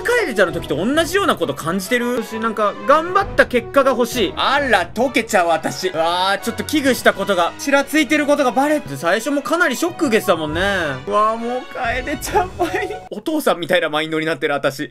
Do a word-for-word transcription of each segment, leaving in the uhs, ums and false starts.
な楓ちゃんの時と同じようなこと感じてるし、なんか、頑張った結果が欲しい。あら、溶けちゃう私。うわー、ちょっと危惧したことが、ちらついてることがバレて、最初もかなりショック受けてたもんね。うわー、もう楓ちゃん前に、お父さんみたいなマインドになってる私。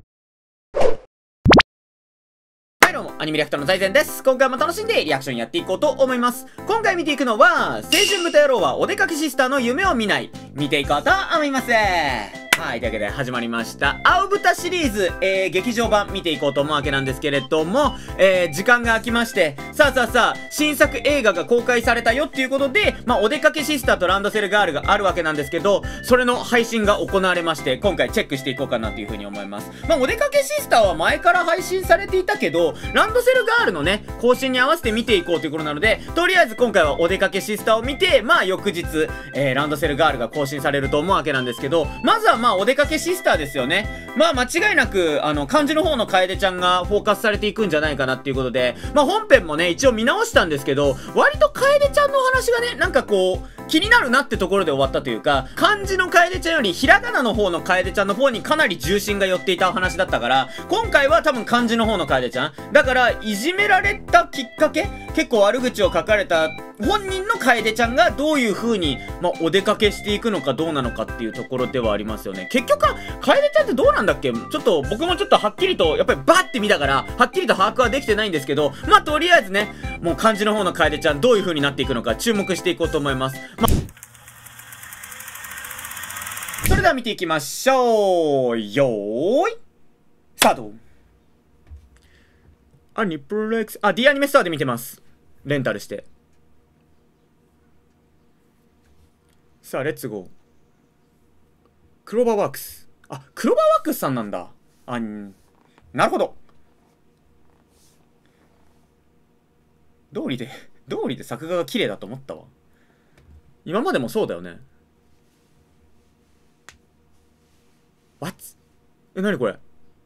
どうも、アニメリアクターの財前です。今回も楽しんでリアクションやっていこうと思います。今回見ていくのは、青春豚野郎はお出かけシスターの夢を見ない。見ていこうと思います。はい、というわけで始まりました。青豚シリーズ、えー、劇場版見ていこうと思うわけなんですけれども、えー、時間が空きまして、さあさあさあ、新作映画が公開されたよっていうことで、まあ、お出かけシスターとランドセルガールがあるわけなんですけど、それの配信が行われまして、今回チェックしていこうかなというふうに思います。まあ、お出かけシスターは前から配信されていたけど、ランドセルガールのね、更新に合わせて見ていこうということなので、とりあえず今回はお出かけシスターを見て、まあ、翌日、えー、ランドセルガールが更新されると思うわけなんですけど、まずはまあ、お出かけシスターですよね。まあ間違いなく、あの、漢字の方の楓ちゃんがフォーカスされていくんじゃないかなっていうことで、まあ本編もね、一応見直したんですけど、割と楓ちゃんのお話がね、なんかこう、気になるなってところで終わったというか、漢字の楓ちゃんよりひらがなの方の楓ちゃんの方にかなり重心が寄っていたお話だったから、今回は多分漢字の方の楓ちゃん。だから、いじめられたきっかけ、結構悪口を書かれた本人の楓ちゃんがどういう風に、まあ、お出かけしていくのかどうなのかっていうところではありますよね。結局は、楓ちゃんってどうなんだっけ？ちょっと、僕もちょっとはっきりと、やっぱりバッて見たから、はっきりと把握はできてないんですけど、まあ、とりあえずね、もう漢字の方の楓ちゃん、どういう風になっていくのか注目していこうと思います。まそれでは見ていきましょう。よーい。スタート。アニプレックス、あ、D アニメストアで見てます。レンタルして。さあ、レッツゴー。クローバーワークス。あ、クローバーワークスさんなんだ。あ、んなるほど。どうりで、どうりで作画が綺麗だと思ったわ。今までもそうだよね。What？ え、なにこれ？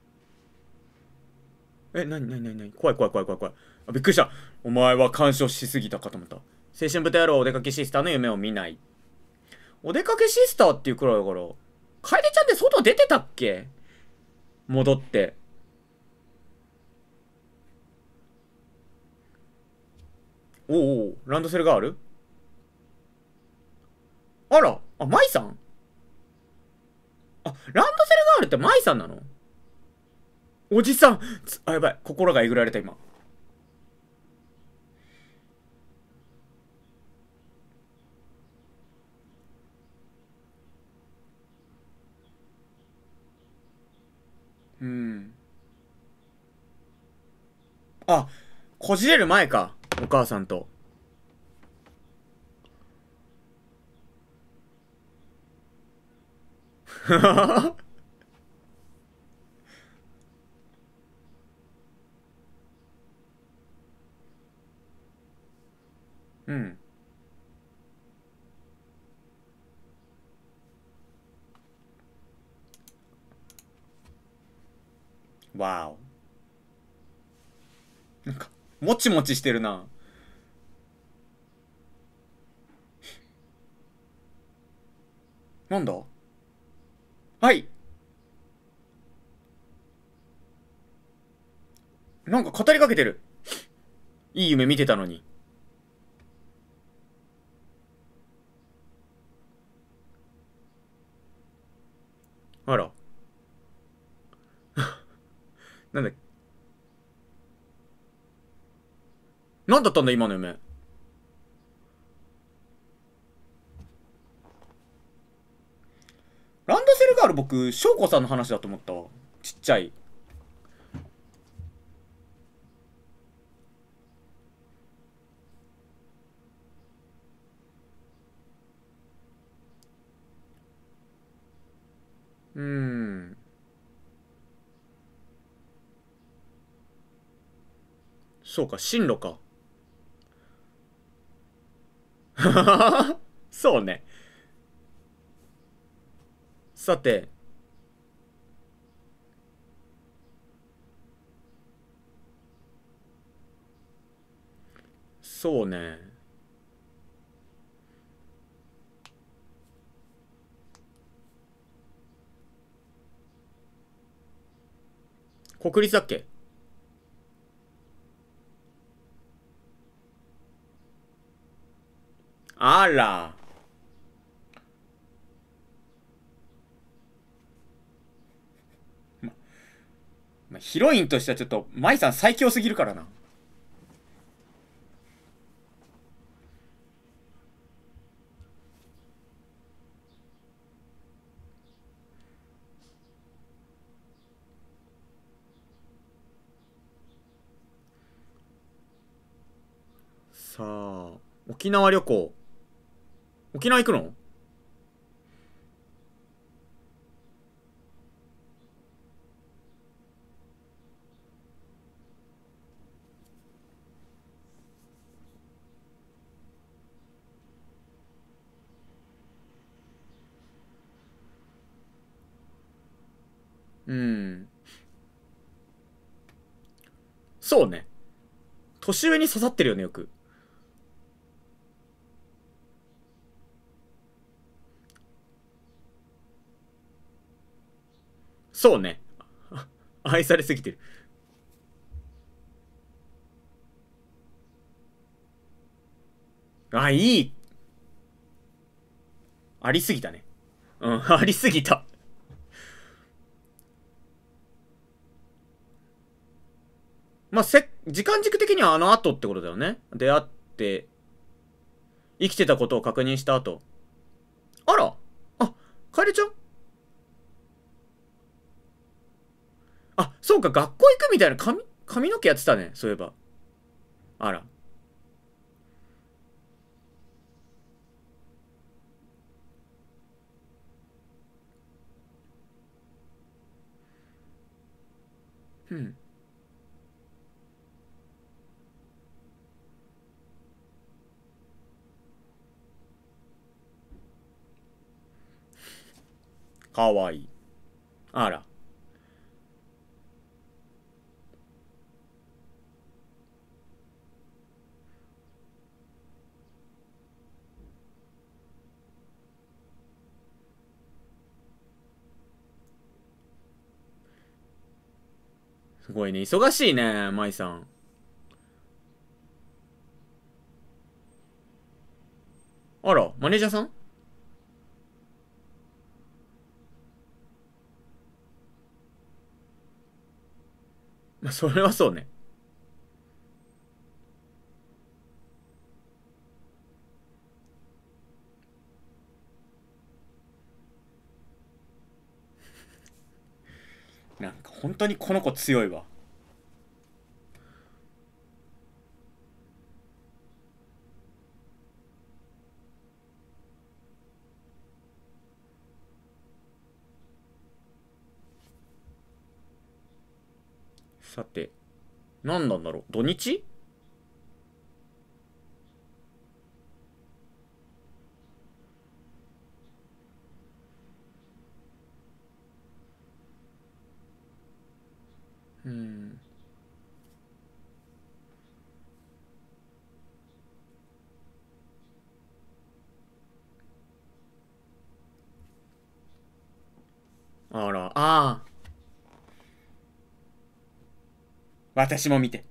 え、なになになになに怖い怖い怖い怖い怖い。あ、びっくりした。お前は干渉しすぎたかと思った。青春豚野郎はお出かけシスターの夢を見ない。お出かけシスターっていうくらいだから、楓ちゃんって外出てたっけ？戻って。おうおう、ランドセルガール？あら、あ、マイさん？あ、ランドセルガールってマイさんなの？おじさんつあ、やばい。心がえぐられた、今。うん。あ、こじれる前か。お母さんと。うん。わお。なんか、もちもちしてるな。なんだ？はい。なんか語りかけてる。いい夢見てたのに。あら。なんだ、なんだったんだ今の夢。ランドセルガール僕、翔子さんの話だと思ったわ。ちっちゃい。うーん。そうか、進路か。そうね。さて、そうね。 国立だっけ？あら。ま、まあ、ヒロインとしてはちょっと、舞さん最強すぎるからな。さあ、沖縄旅行。沖縄行くの？うん。そうね。年上に刺さってるよね、よく。そうね。愛されすぎてる。あ、いい。ありすぎたね。うん、ありすぎた。まあ、せ、時間軸的にはあの後ってことだよね。出会って、生きてたことを確認した後。あら、あ、楓ちゃん。あ、そうか、学校行くみたいな髪、髪の毛やってたね。そういえば。あら。うん。かわいい。あら。すごいね。忙しいね、舞さん。あら、マネージャーさん？まあ、それはそうね。なんか本当にこの子強いわ。さて、何なんだろう。土日？うん。あら、ああ。私も見て。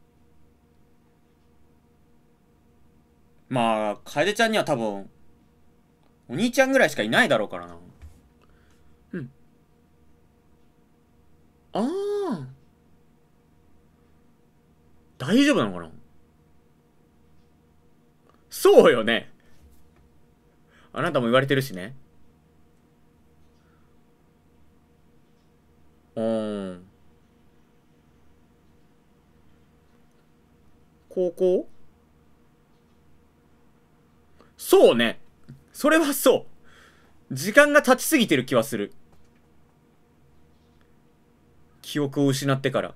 まあ、楓ちゃんには多分、お兄ちゃんぐらいしかいないだろうからな。うん。ああ。大丈夫なのかな？そうよね。あなたも言われてるしね。うーん。高校？そうね。それはそう。時間が経ちすぎてる気はする。記憶を失ってから。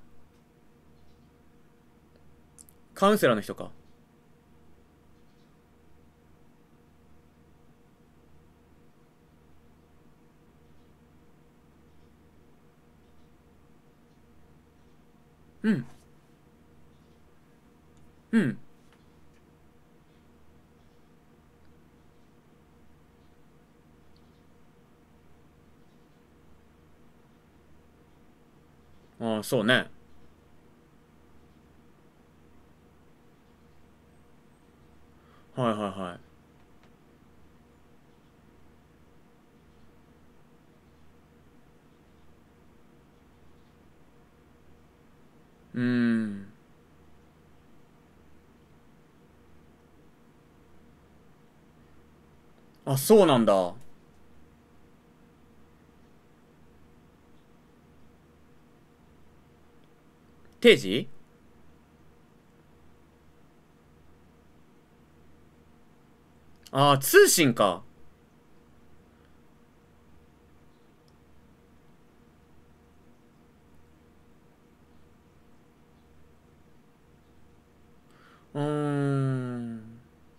カウンセラーの人か。うん。うん。 ああ、そうね。はいはいはい。うーん。あ、そうなんだ。定時。ああ、通信か。うーん。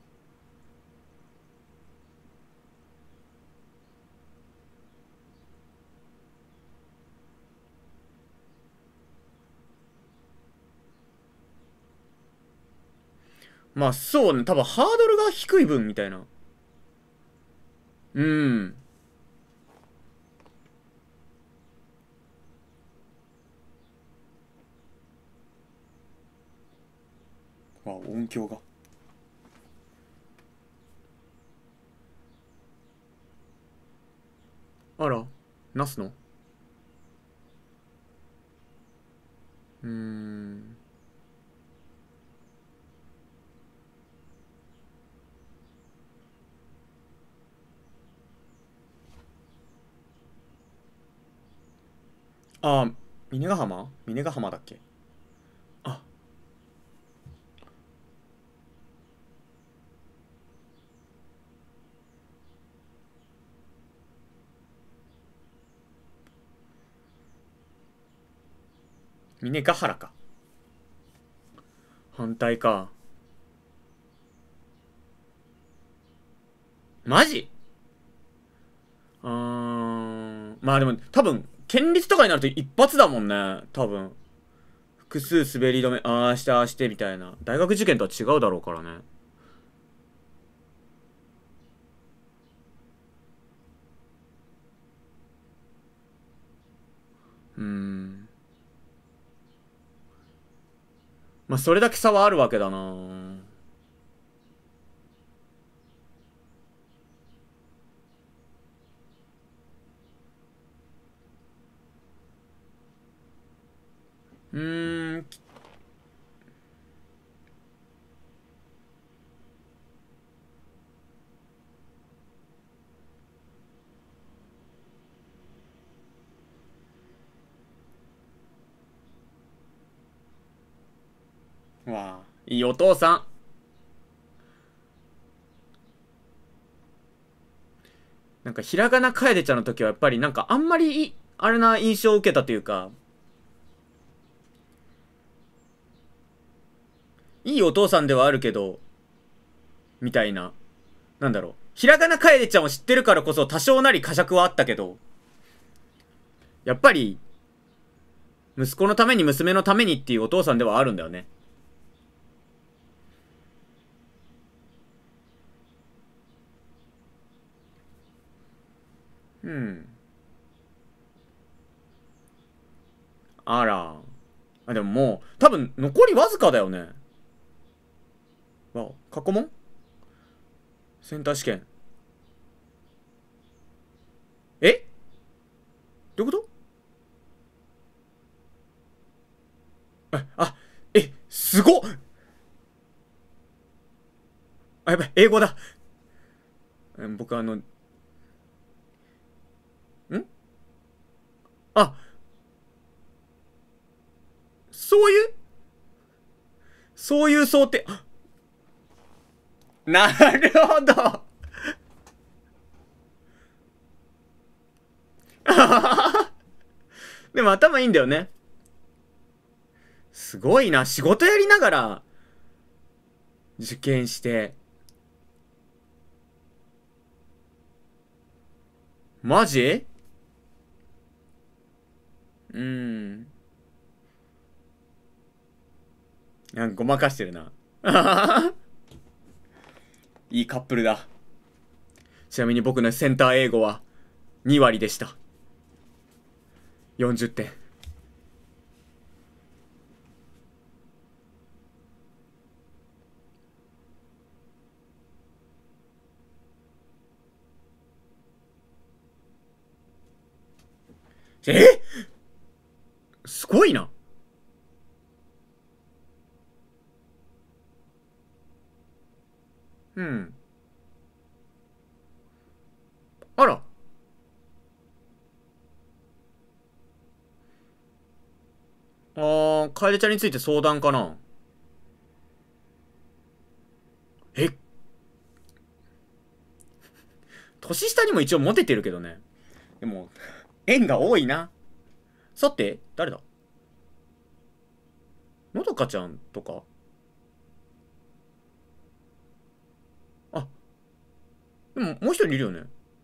まあそうね。多分ハードルが低い分みたいな。うん。あ、音響が。あら、ナスの。うーん。あ、峰ヶ浜峰ヶ浜だっけ。あ、峰ヶ原か。反対か。マジ。あー、まあでも多分、県立とかになると一発だもんね。多分。複数滑り止め、ああしてああしてみたいな。大学受験とは違うだろうからね。うーん。まあそれだけ差はあるわけだな。うーん。わあ、いいお父さん。なんかひらがなかえでちゃんの時はやっぱりなんかあんまりいあれな印象を受けたというか、いいお父さんではあるけど、みたいな。なんだろう。ひらがなかえでちゃんを知ってるからこそ多少なり呵責はあったけど、やっぱり、息子のために娘のためにっていうお父さんではあるんだよね。うん。あら。あ、でももう、多分残りわずかだよね。わ、過去問センター試験。え、どういうこと。あ、あ、え、すごっ。あ、やばい、英語だ。僕あの、ん、あ、そういう、そういう想定。なるほど。でも頭いいんだよね。すごいな。仕事やりながら受験して。マジ。うん。なんかごまかしてるな。いいカップルだ。ちなみに僕のセンター英語はに割でした。よんじゅってん。 すごいな。うん。あら。あー、楓ちゃんについて相談かな。え、年下にも一応モテてるけどね。でも、縁が多いな。さて、誰だ？のどかちゃんとか？あ、でももう一人いるよね。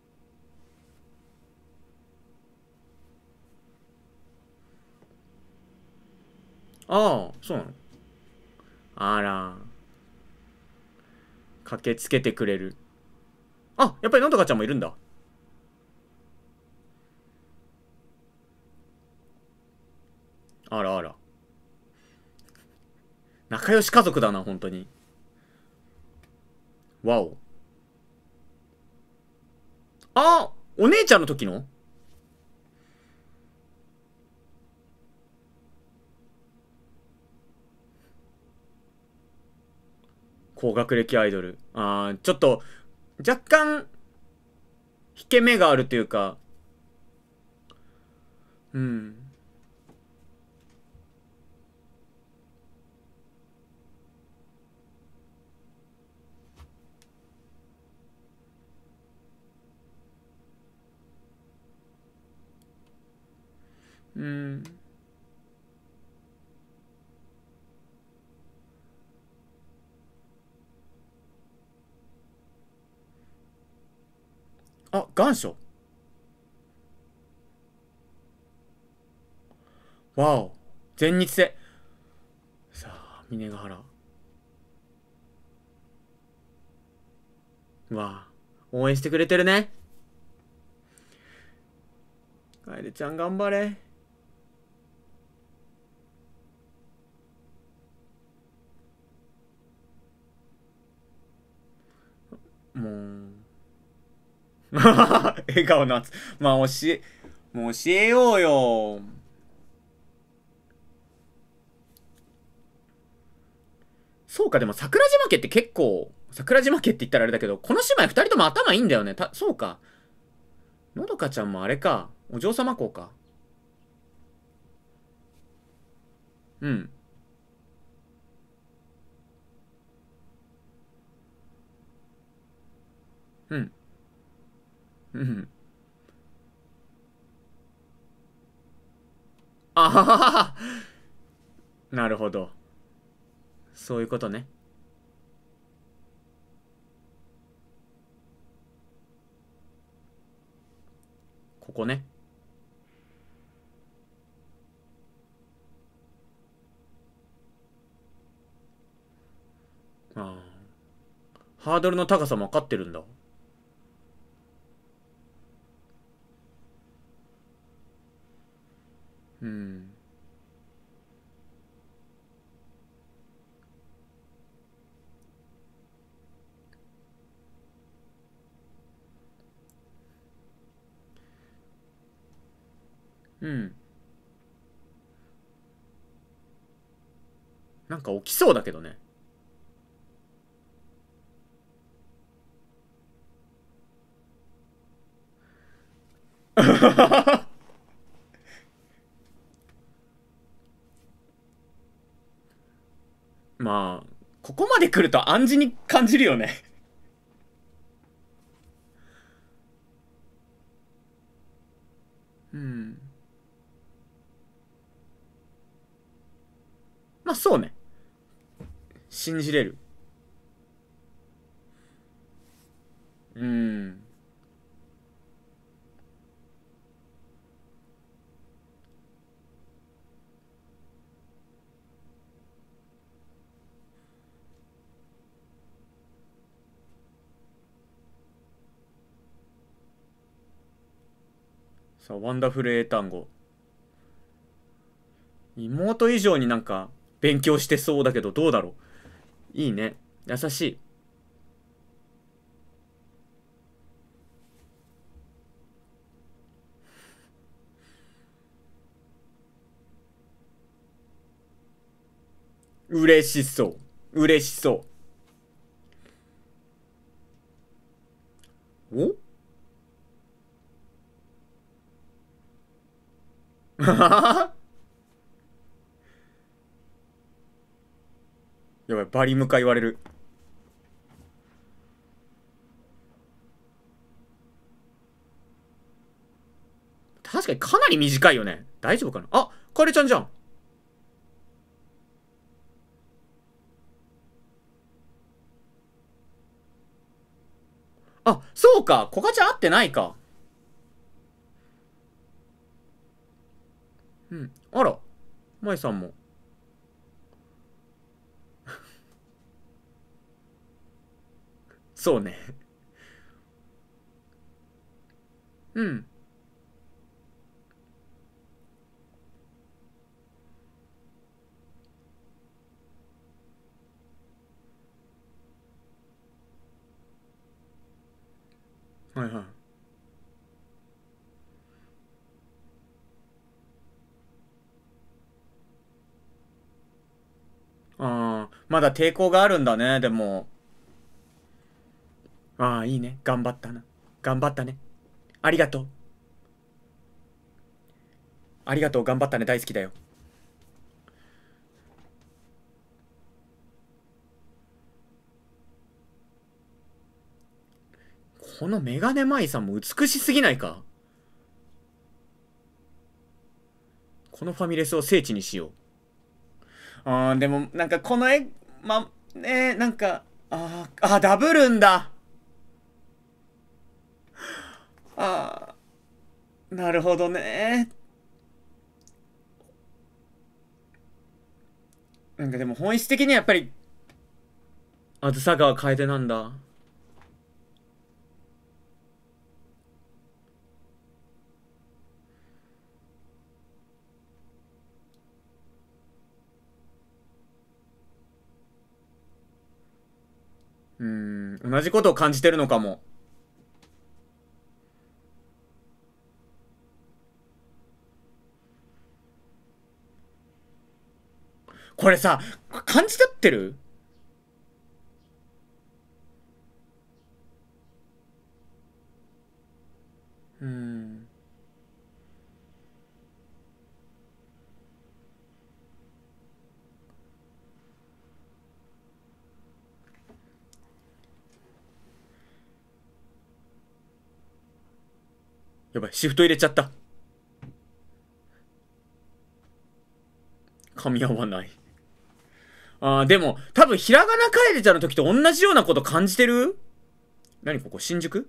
ああ、そうなの？あら、駆けつけてくれる。あ、やっぱりのどかちゃんもいるんだ。あらあら。仲良し家族だな、本当に。わお。あ、お姉ちゃんの時の？高学歴アイドル。あー、ちょっと、若干、引け目があるというか、うん。うん。あ、願書。わお。全日制。さあ、峰ヶ原。わあ。応援してくれてるね。楓ちゃん頑張れ。もう。笑顔のやつ。まあ教え、もう教えようよ。そうか、でも桜島家って結構、桜島家って言ったらあれだけど、この姉妹二人とも頭いいんだよね。た、そうか。のどかちゃんもあれか。お嬢様校か。うん。うん。うん。あははは。なるほど。そういうことね。ここね。ああ。ハードルの高さも分かってるんだ。うん。うん。なんか起きそうだけどね。まあ、ここまで来ると暗示に感じるよね。うん。まあそうね。信じれる。うん。さあ、ワンダフル英単語。妹以上になんか勉強してそうだけどどうだろう。いいね。優しい。 嬉しそう。嬉しそう。おやばい、バリムカ言われる。確かにかなり短いよね。大丈夫かなあ、カレちゃんじゃん。あ、そうか。コカちゃん会ってないか。うん。あら。舞さんも。そうね。うん。はいはい。ああ、まだ抵抗があるんだね、でも。ああ、いいね。頑張ったな。頑張ったね。ありがとう。ありがとう、頑張ったね。大好きだよ。このメガネマイさんも美しすぎないか？このファミレスを聖地にしよう。あー、でも、なんかこの絵、ま、ねなんか、あー、あ、ダブるんだ。あー、なるほどね。なんかでも本質的にはやっぱり、あずさ川楓なんだ。うーん、同じことを感じてるのかも。これさ、感じ取ってる？うーん。やばい、シフト入れちゃった。噛み合わない。あー、でも、多分、ひらがなカエデちゃんの時と同じようなこと感じてる？何ここ、新宿？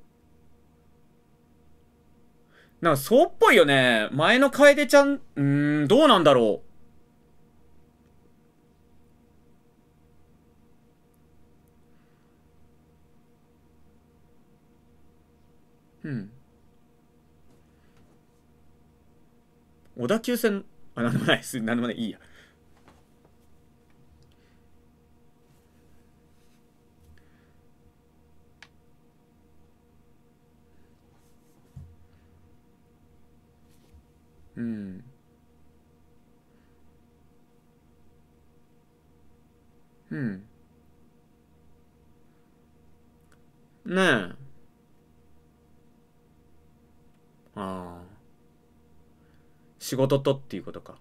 なんか、そうっぽいよね。前の楓ちゃん、うーん、どうなんだろう。うん。小田急線、あ、なんでもないです。なんでもない。いいや。うん。うん。ねえ。ああ。仕事とっていうことか。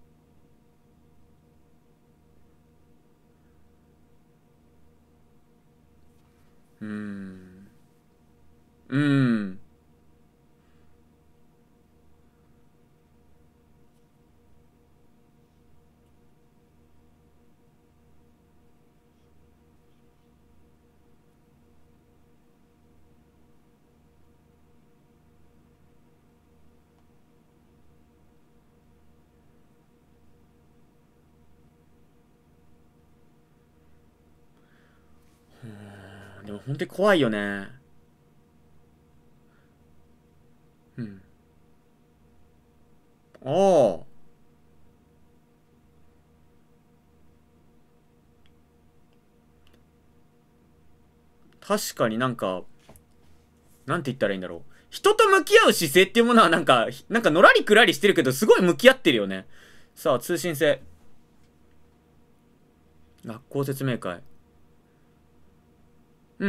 うーん。うーん。でも本当に怖いよね。うん。ああ。確かになんか、なんて言ったらいいんだろう。人と向き合う姿勢っていうものはなんか、なんかのらりくらりしてるけど、すごい向き合ってるよね。さあ、通信制。 学校説明会。うん。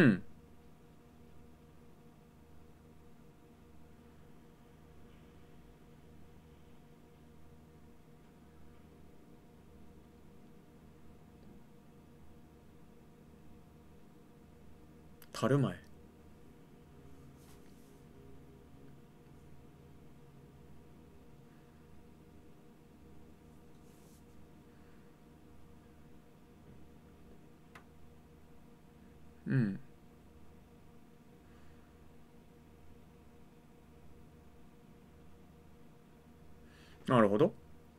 樽前。うん。なるほど。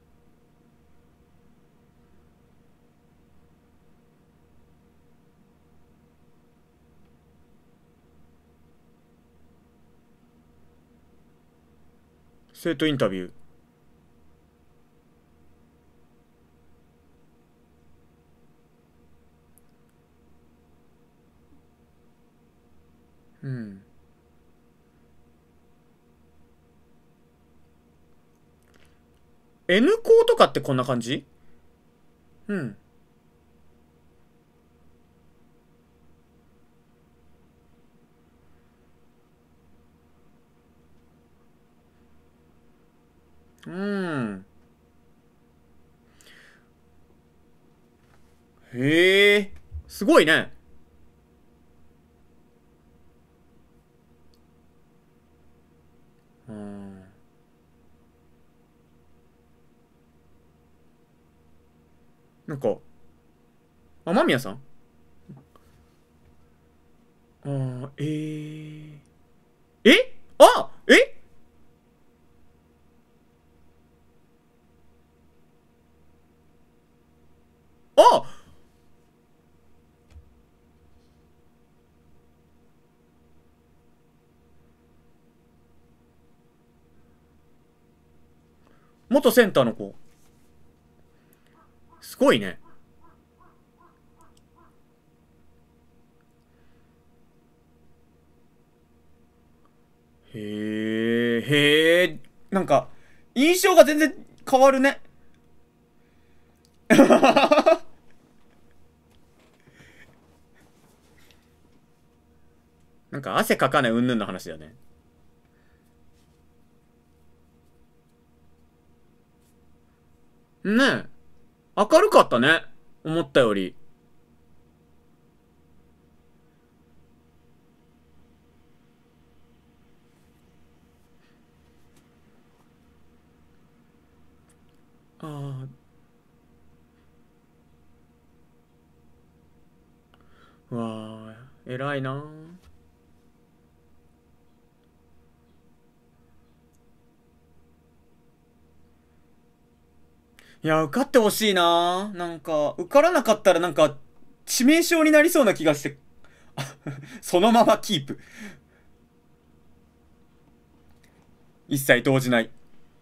生徒インタビュー。うん。N 校とかってこんな感じ？うん。うん。へえ。すごいね。うん。なんか、雨宮さん。あー、えー。えあえあ元センターの子。すごいね。へえ、へえ。なんか、印象が全然変わるね。なんか汗かかない云々の話だよね。ねえ。明るかったね。思ったより。ああ、わあ、偉いな。いや、受かってほしいな。なんか、受からなかったらなんか、致命傷になりそうな気がして、そのままキープ。一切動じない。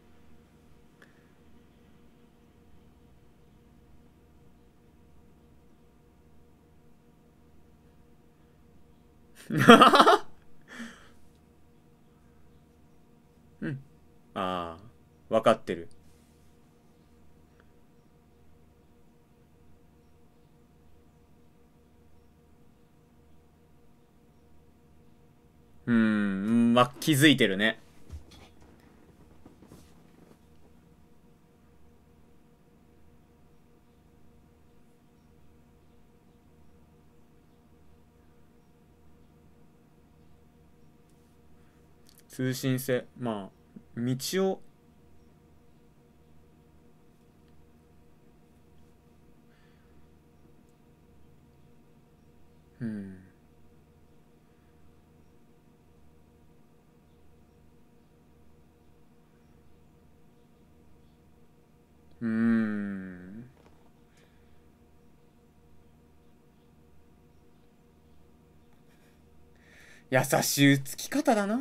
うん。ああ、わかってる。うーん、まあ、気づいてるね。通信制。まあ、道を、うん。うーん。優しいつき方だな。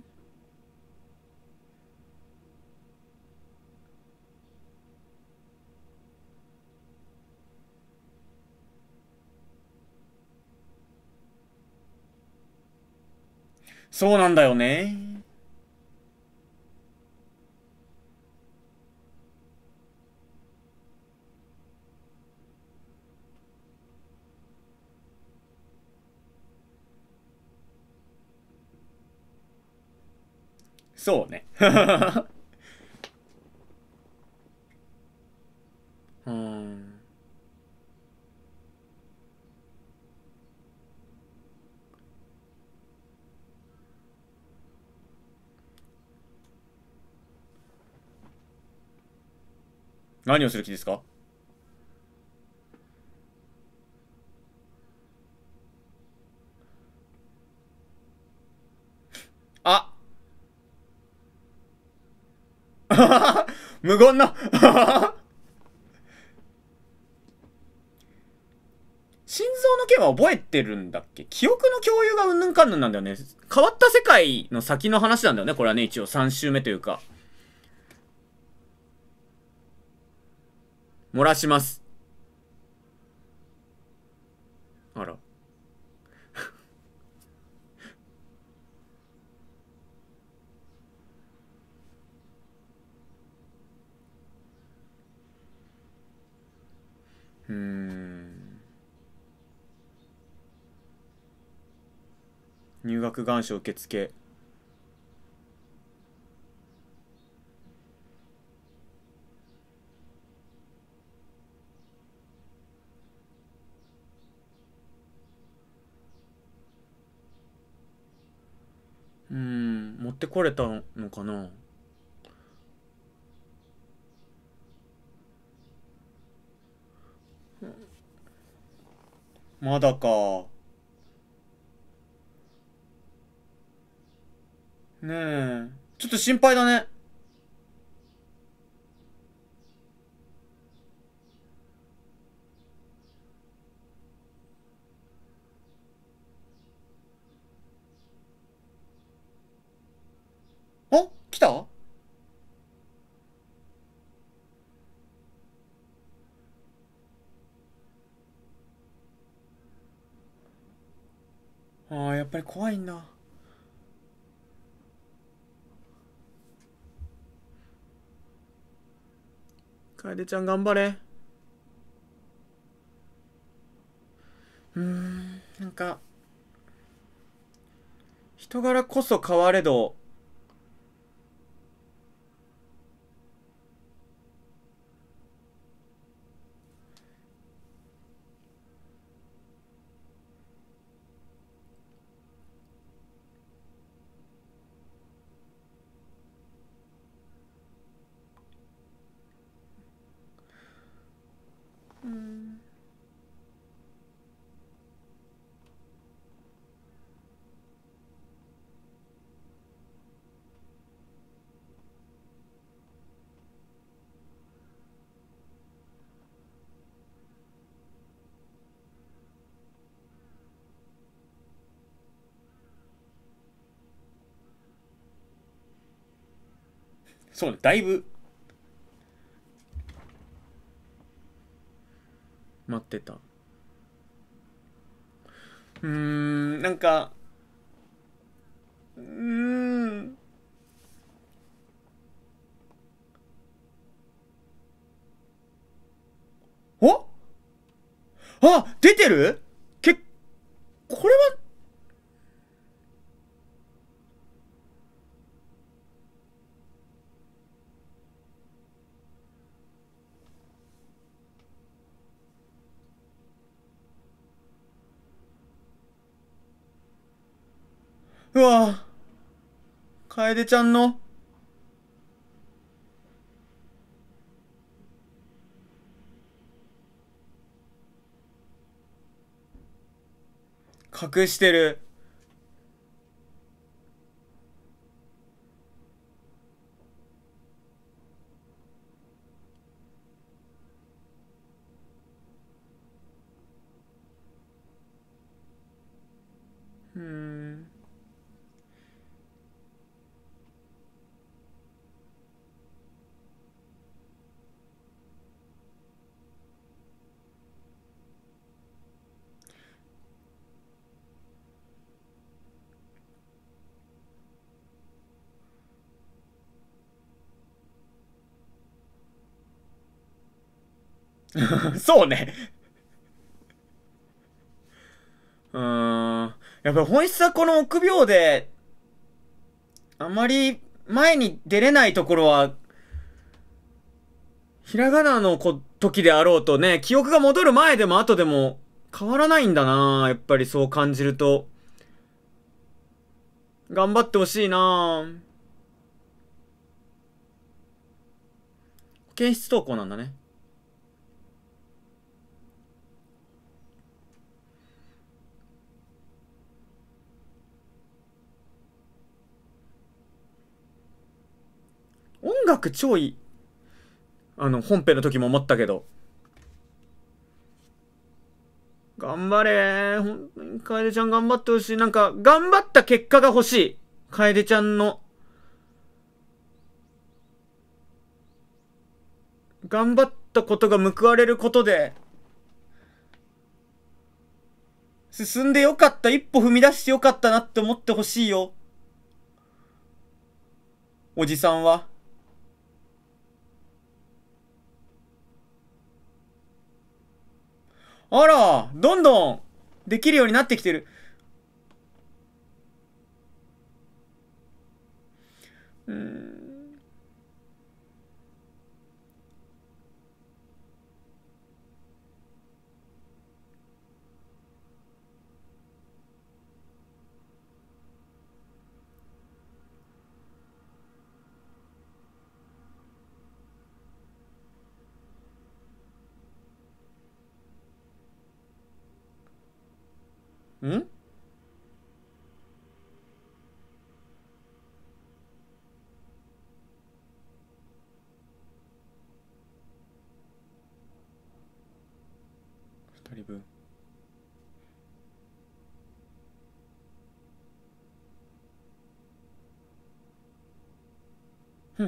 そうなんだよね。 そうね。うーん。何をする気ですか？あ無言な心臓の件は覚えてるんだっけ？記憶の共有がうんぬんかんぬんなんだよね。変わった世界の先の話なんだよね。これはね、一応さん週目というか。漏らします。あら。うーん。入学願書受付。うーん。持ってこれたのかな？まだか。ねえ。ちょっと心配だね。あ、来た？ああ、やっぱり怖いんだ。楓ちゃん頑張れ。うーん、なんか、人柄こそ変われど、うーん。そうね、だいぶ待ってた。うーん、なんか、うーん。おあ、出てる？け、これは、うわぁ、楓ちゃんの、隠してる。うーん。そうね。うーん。やっぱり本質はこの臆病で、あまり前に出れないところは、ひらがなのこ時であろうとね、記憶が戻る前でも後でも変わらないんだな。やっぱりそう感じると。頑張ってほしいな。保健室登校なんだね。音楽超いい。あの、本編の時も思ったけど。頑張れー。ほんとに、楓ちゃん頑張ってほしい。なんか、頑張った結果が欲しい。楓ちゃんの。頑張ったことが報われることで、進んでよかった。一歩踏み出してよかったなって思ってほしいよ。おじさんは。あら、どんどんできるようになってきてる。うーん。ん二人分。うん。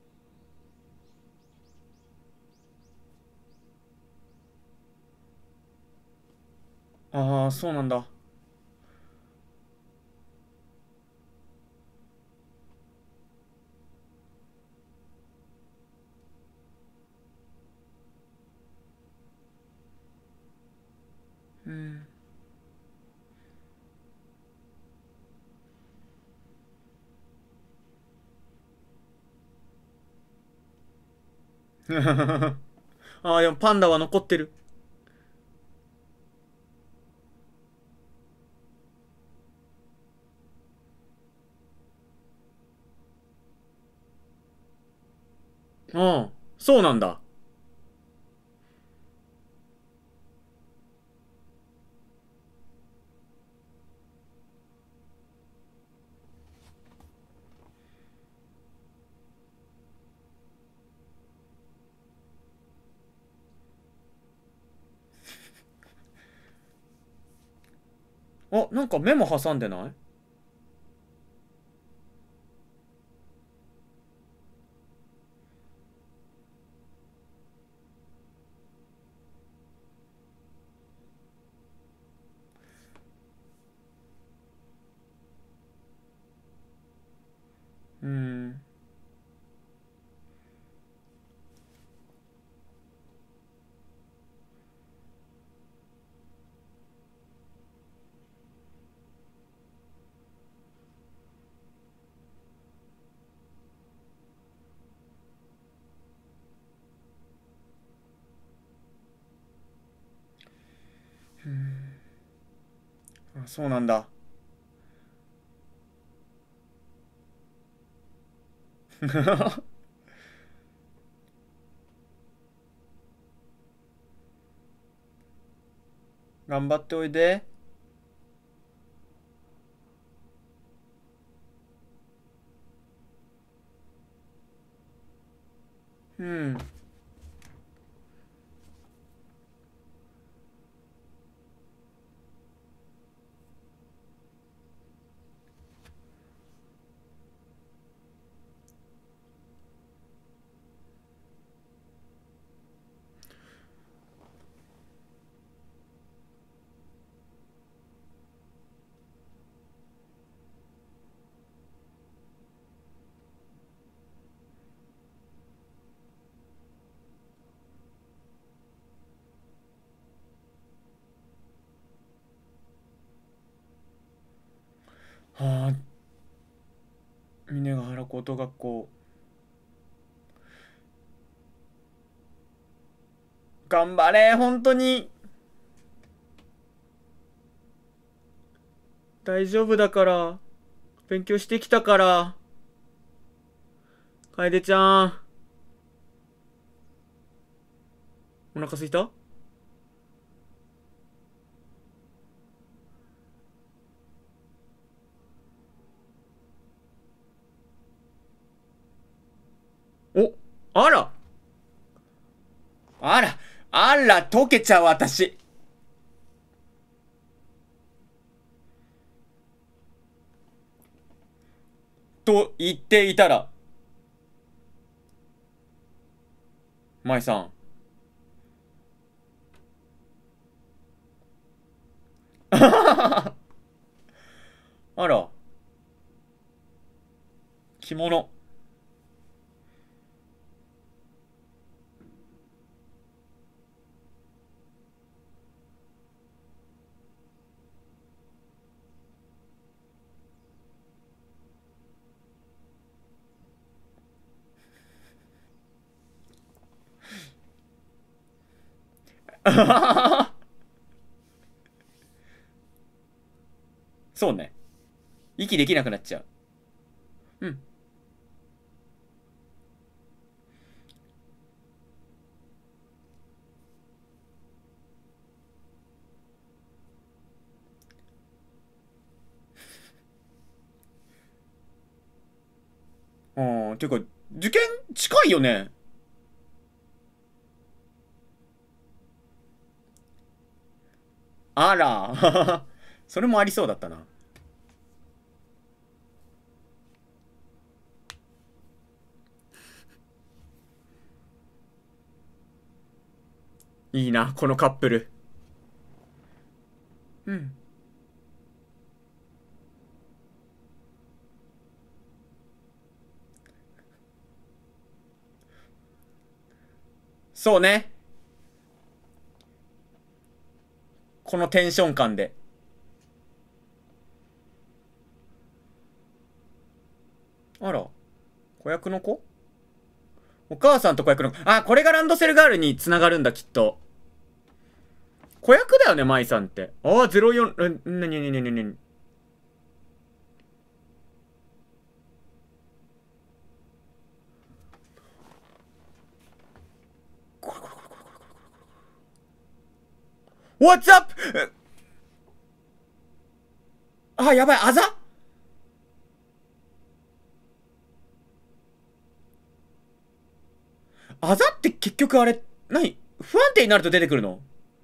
ああ、そうなんだ。うん。ああ、でもパンダは残ってる。うん。そうなんだ。あ、なんかメモ挟んでない？うん。あ、そうなんだ。頑張っておいで。うん。 高等学校。頑張れ、本当に。大丈夫だから。勉強してきたから。楓ちゃん。お腹すいた？お、あら。あら、あら、溶けちゃう私。と言っていたら、舞さん。あら。着物。そうね。息できなくなっちゃう。うん。うん、ていうか、受験近いよね。あら。それもありそうだったな。いいな、このカップル。うん。そうね。このテンション感で。あら。子役の子？お母さんと子役の子。あ、これがランドセルガールに繋がるんだ、きっと。子役だよね、舞さんって。ああ、ゼロよん、え、なになになになに。What's up? あ、やばい、あざ？あざって結局あれ、何？不安定になると出てくるの？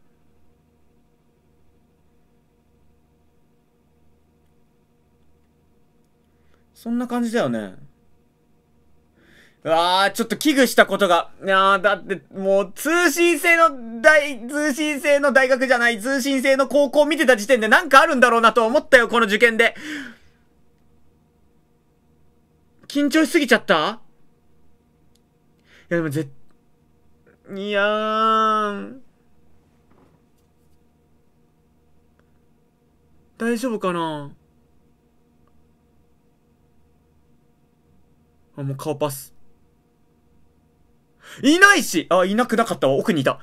そんな感じだよね。うわー、ちょっと危惧したことが。いやー、だって、もう、通信制の大、通信制の大学じゃない、通信制の高校見てた時点でなんかあるんだろうなと思ったよ、この受験で。緊張しすぎちゃった？いや、でもぜ、いやー、大丈夫かな？あ、もう顔パス。いないしあ、いなくなかったわ。奥にいた。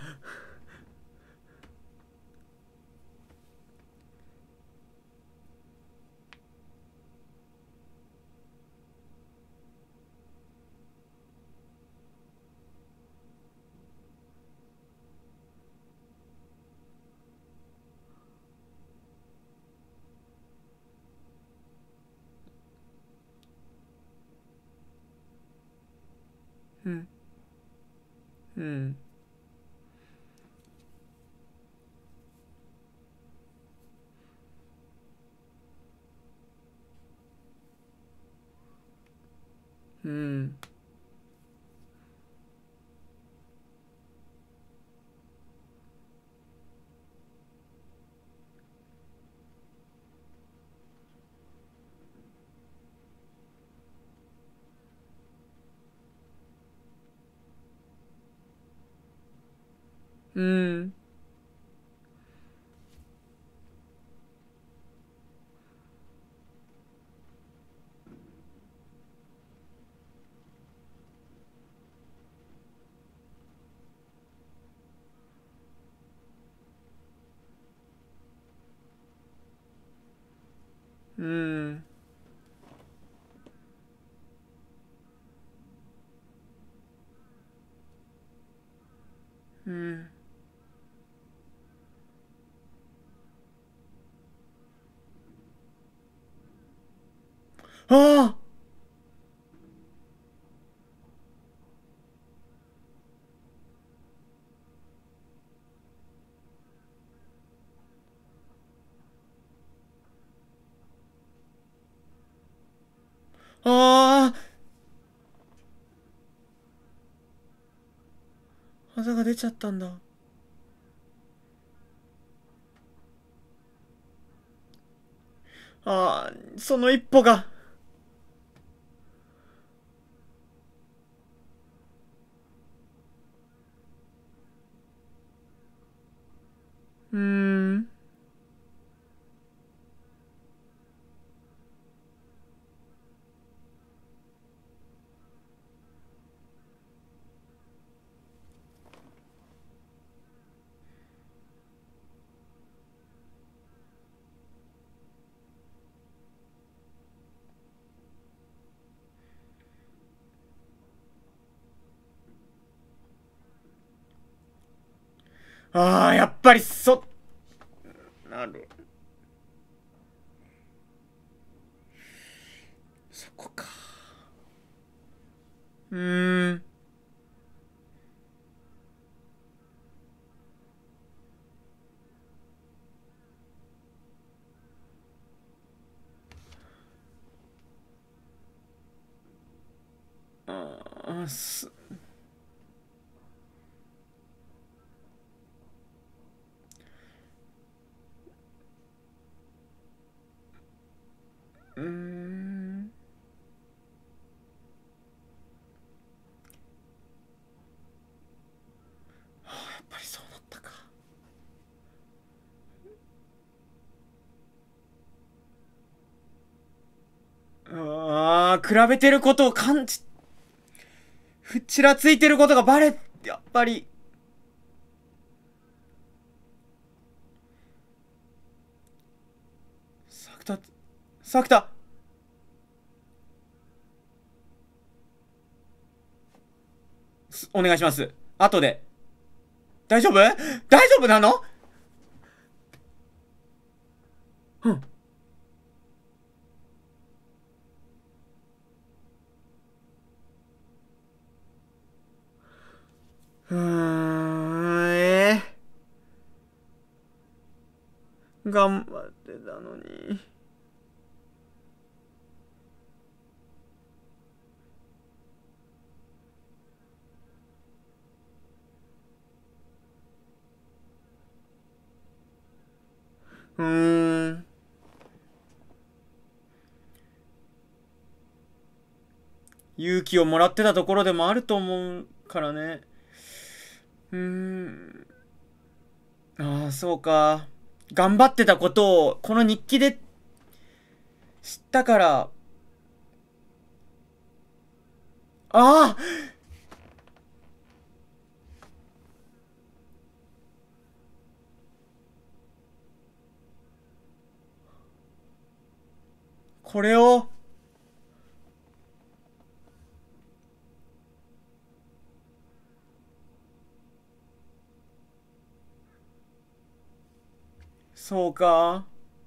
うん。うん。うん。うん。 うん。うん。ああ、ああ、あざが出ちゃったんだ。ああ、その一歩が。うーん。ああ、やっぱりそ、なる。そこか。うーん。ああ、す、うーん。やっぱりそうなったか。ああ、比べてることを感じ、ふちらついてることがバレ、やっぱり。サクタ、サクタ、お願いします。後で。大丈夫？大丈夫なの？うん。うーん、えー、頑張ってたのに。うーん。勇気をもらってたところでもあると思うからね。うーん。ああ、そうか。頑張ってたことを、この日記で知ったから、ああ、これを、そうか。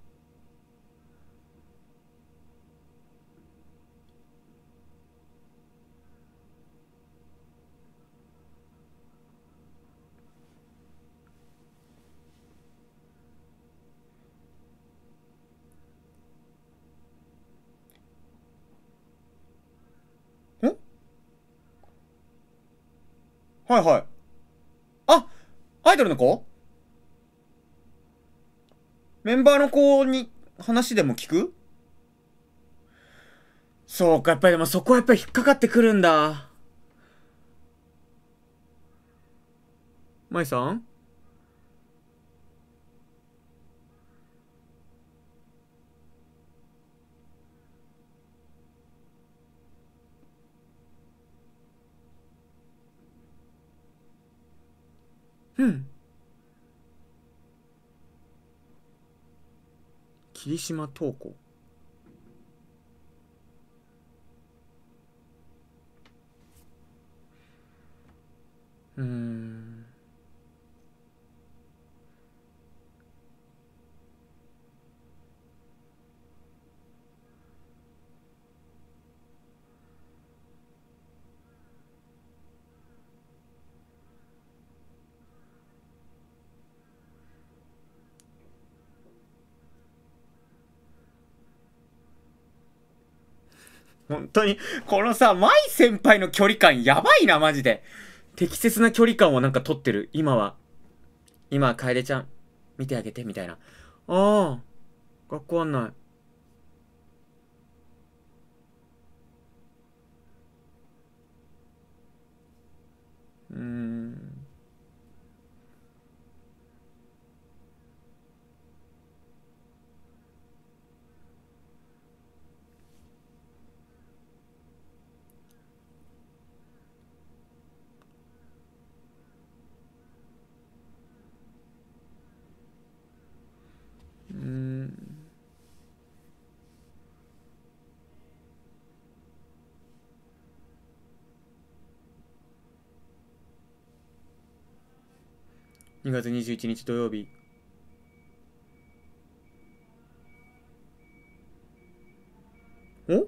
ん、はいはい。あ、アイドルの子？メンバーの子に話でも聞く？そうか、やっぱりでもそこはやっぱり引っかかってくるんだ。舞さん？うん。霧島東子。 本当に、このさ、舞先輩の距離感やばいな、マジで。適切な距離感をなんか取ってる、今は。今、楓ちゃん、見てあげて、みたいな。ああ、学校案内。うーん。うーん。にがつにじゅういちにち土曜日。お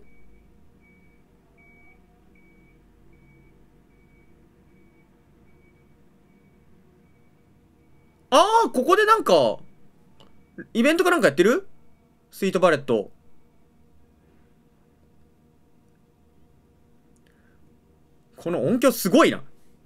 ああ、ここでなんか、イベントかなんかやってる？スイートバレット。この音響すごいな。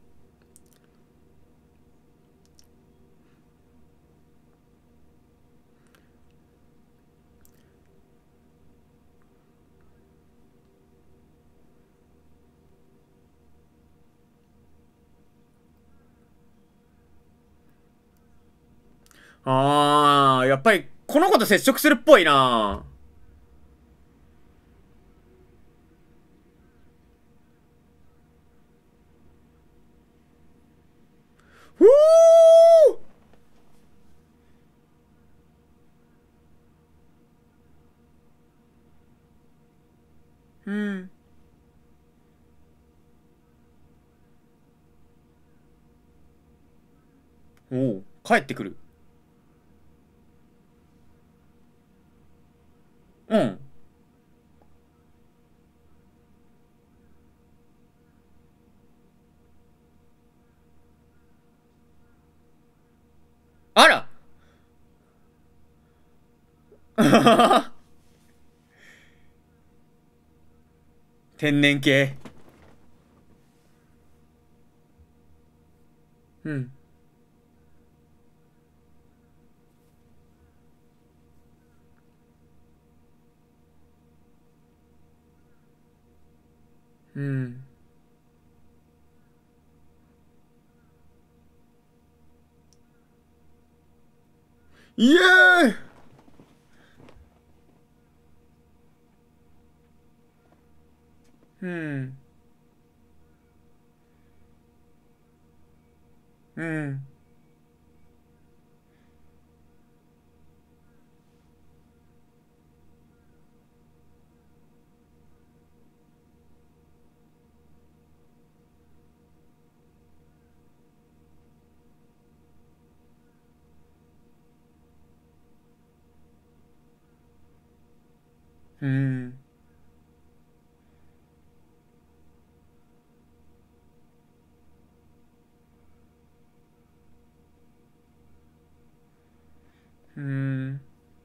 ああ、やっぱり、この子と接触するっぽいな。ふぅー。うん。おお、帰ってくる。うん。あら天然系。うん。うん。イエーイ。うん。うん。うん。うん。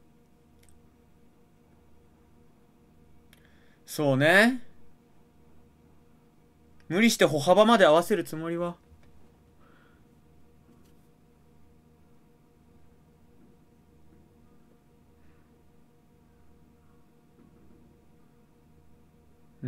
そうね。無理して歩幅まで合わせるつもりは。うん。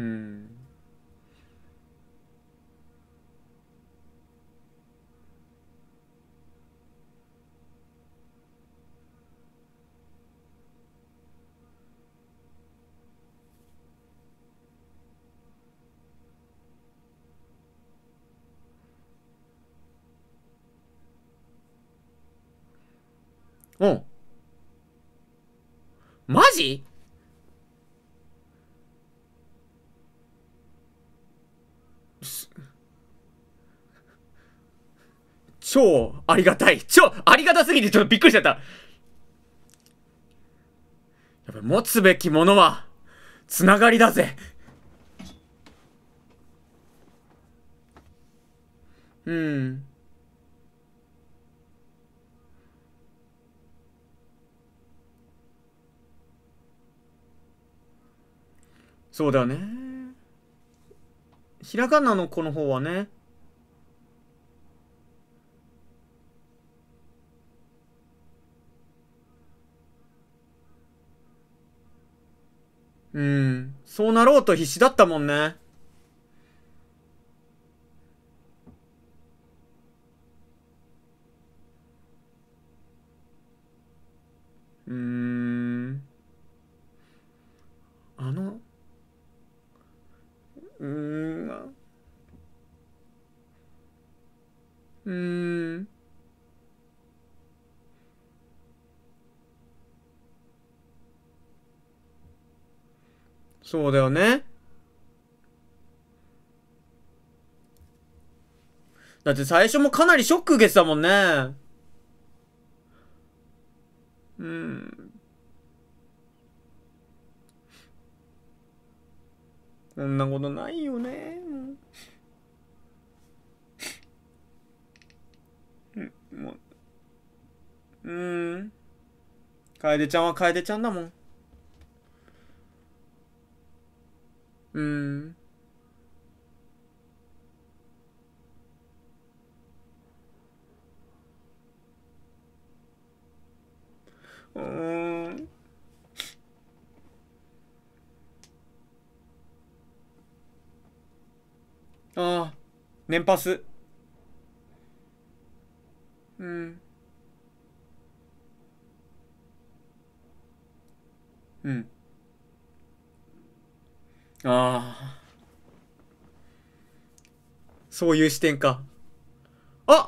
うん。マジ？超ありがたい。超ありがたすぎてちょっとびっくりしちゃった。やっぱ持つべきものは、つながりだぜ。うん。そうだね。 ひらがなの子の方はね。うん。そうなろうと必死だったもんね。うーん。あの、うーん。うーん。そうだよね。だって最初もかなりショック受けてたもんね。うん。こんなことないよね。うん、もう、うーん。楓ちゃんは楓ちゃんだもん。うーん。うーん。ああ、年パス。うん。うん。ああ、そういう視点か。あ、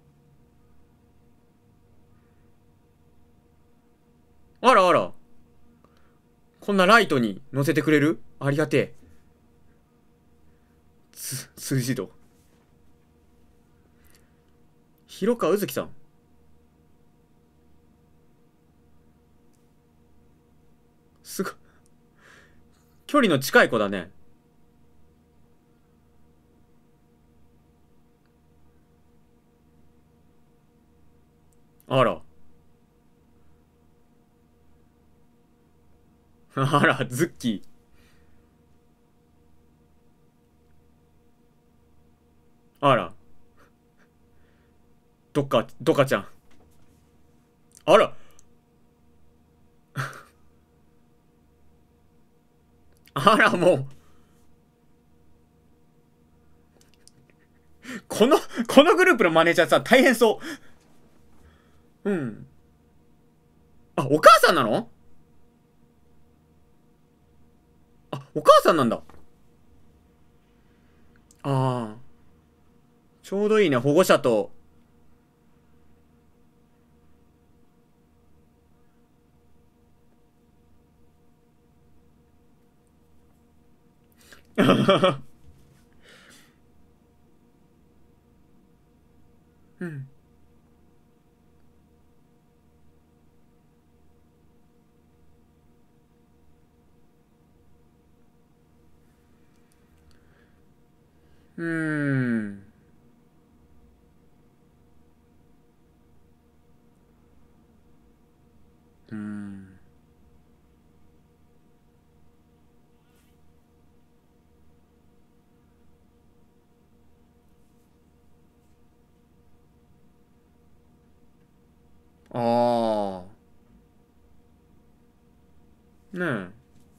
あらあら。こんなライトに乗せてくれるありがてえ。つ、数字度。広川うずきさん。すごい。距離の近い子だね。あら。あら、ズッキー。あら。どっか、どかちゃん。あら。あら、もう。この、このグループのマネージャーさ、大変そう。うん。あ、お母さんなの？あ、お母さんなんだ。ああ。ちょうどいいね、保護者と。うん。うーん。うーん。ああ。ねえ。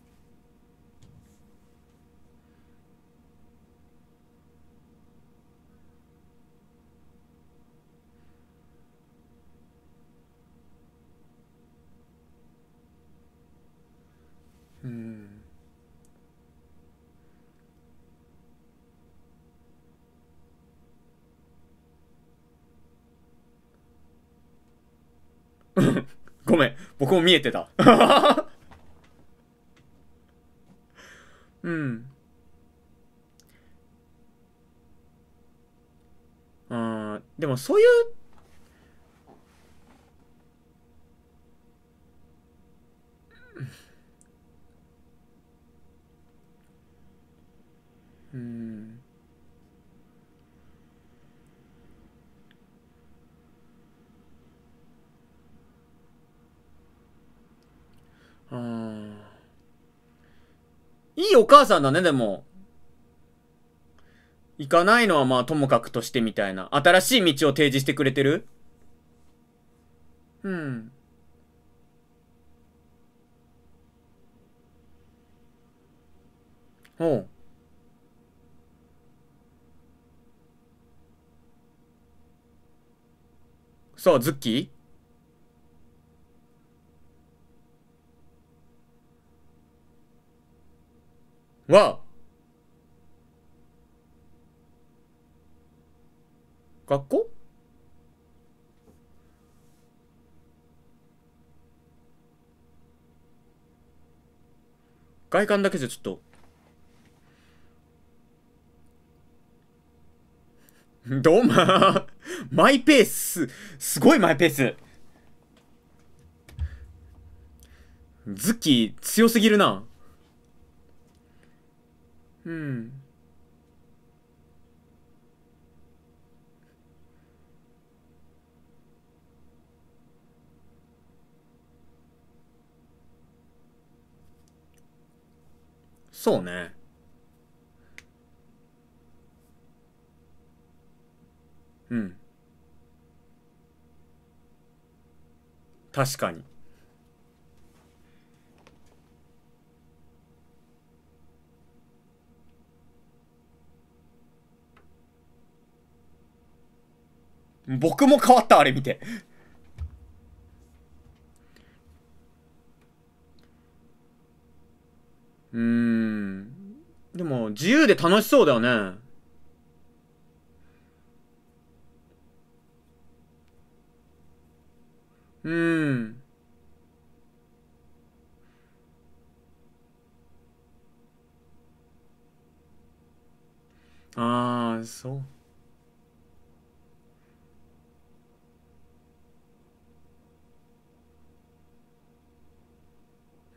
うん。ごめん。僕も見えてた。うん。ああ、でもそういう、うん。ああ。いいお母さんだね、でも。 行かないのはまあともかくとしてみたいな。新しい道を提示してくれてる。うん。おう。さあ、ズッキーは、学校外観だけじゃちょっと。どうま、マイペース。すごいマイペース。ズッキー強すぎるな。うん。そうね。うん。確かに。僕も変わった、あれ見て。うーん。でも、自由で楽しそうだよね。うーん。ああ、そう。うん。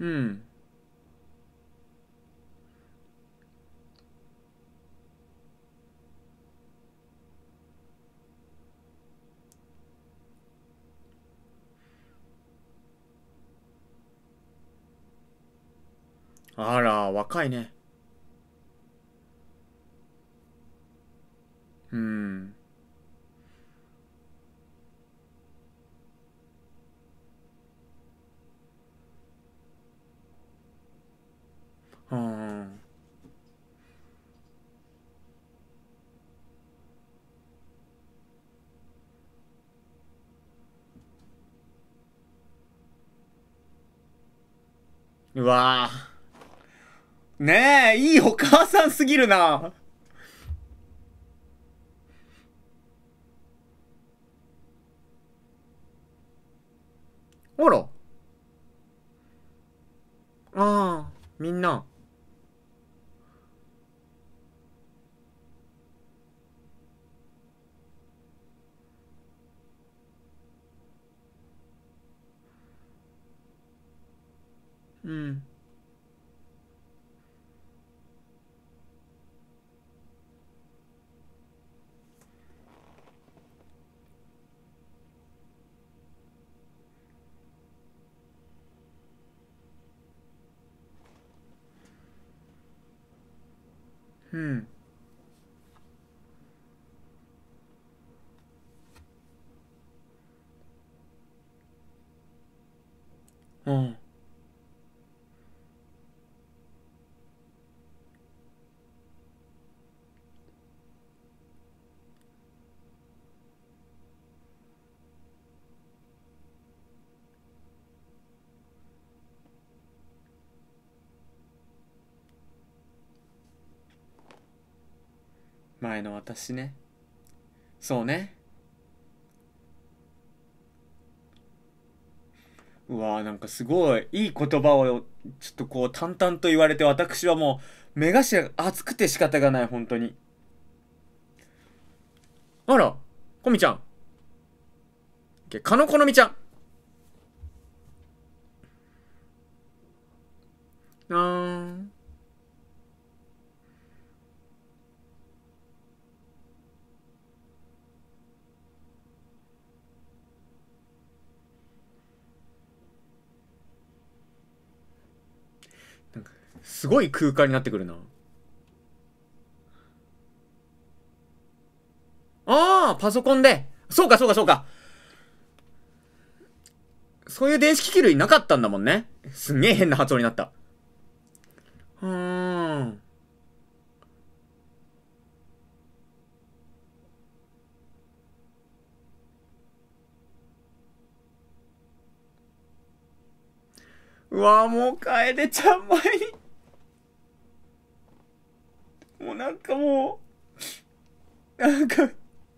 あら、若いね。うん。はあ。うわぁ。ねえ、いいお母さんすぎるな。あら。ああ、みんな。うん。うん。うん。前の私ね。そうね。うわーなんかすごいいい言葉をちょっとこう淡々と言われて私はもう目頭が熱くて仕方がない本当に。あら、こみちゃん。かのこのみちゃん。あーなんかすごい空間になってくるな。 パソコンで。そうかそうかそうか。そういう電子機器類なかったんだもんね。すんげえ変な発音になった。うーん。うわぁ、もう楓ちゃん前に。もうなんかもう、なんか、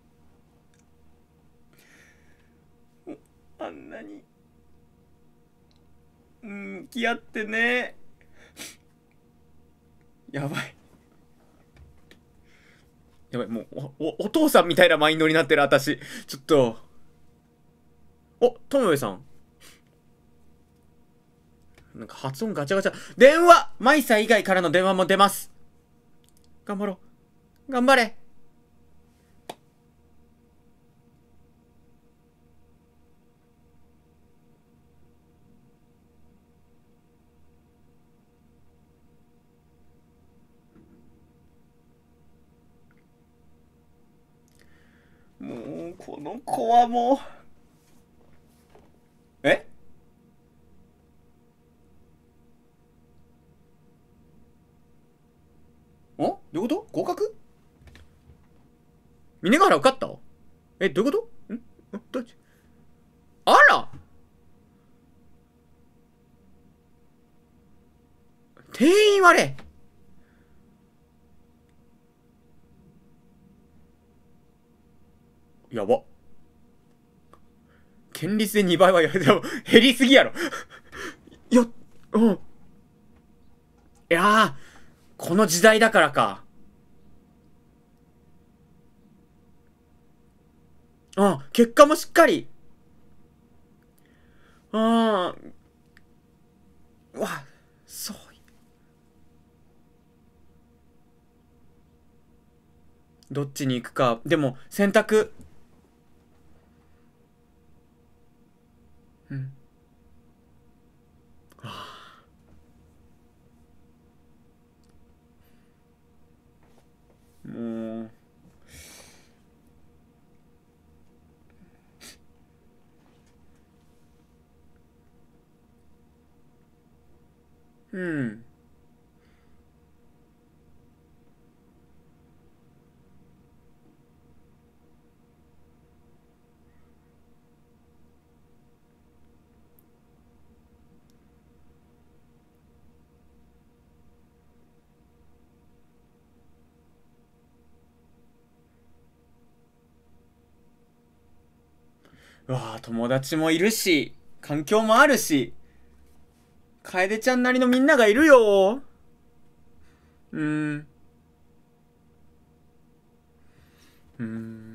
あんなに、うん、向き合ってね。やばい。やばい、もう、お、お、お父さんみたいなマインドになってる私。ちょっと。お、友部さん。なんか発音ガチャガチャ。電話マイサ以外からの電話も出ます。頑張ろう。頑張れ。もう、この子はもう。えおどういうこと合格峰ヶ原受かったえ、どういうことんんどっちあら定員割れやば。県立でにばいはやでも減りすぎやろ。いや、うん。いやー、この時代だからか。うん、結果もしっかり。うん。うわ、そう。どっちに行くか。でも、選択。うん。はあ、もう。うん。うわあ、友達もいるし、環境もあるし、楓ちゃんなりのみんながいるよ。うーん。うーん。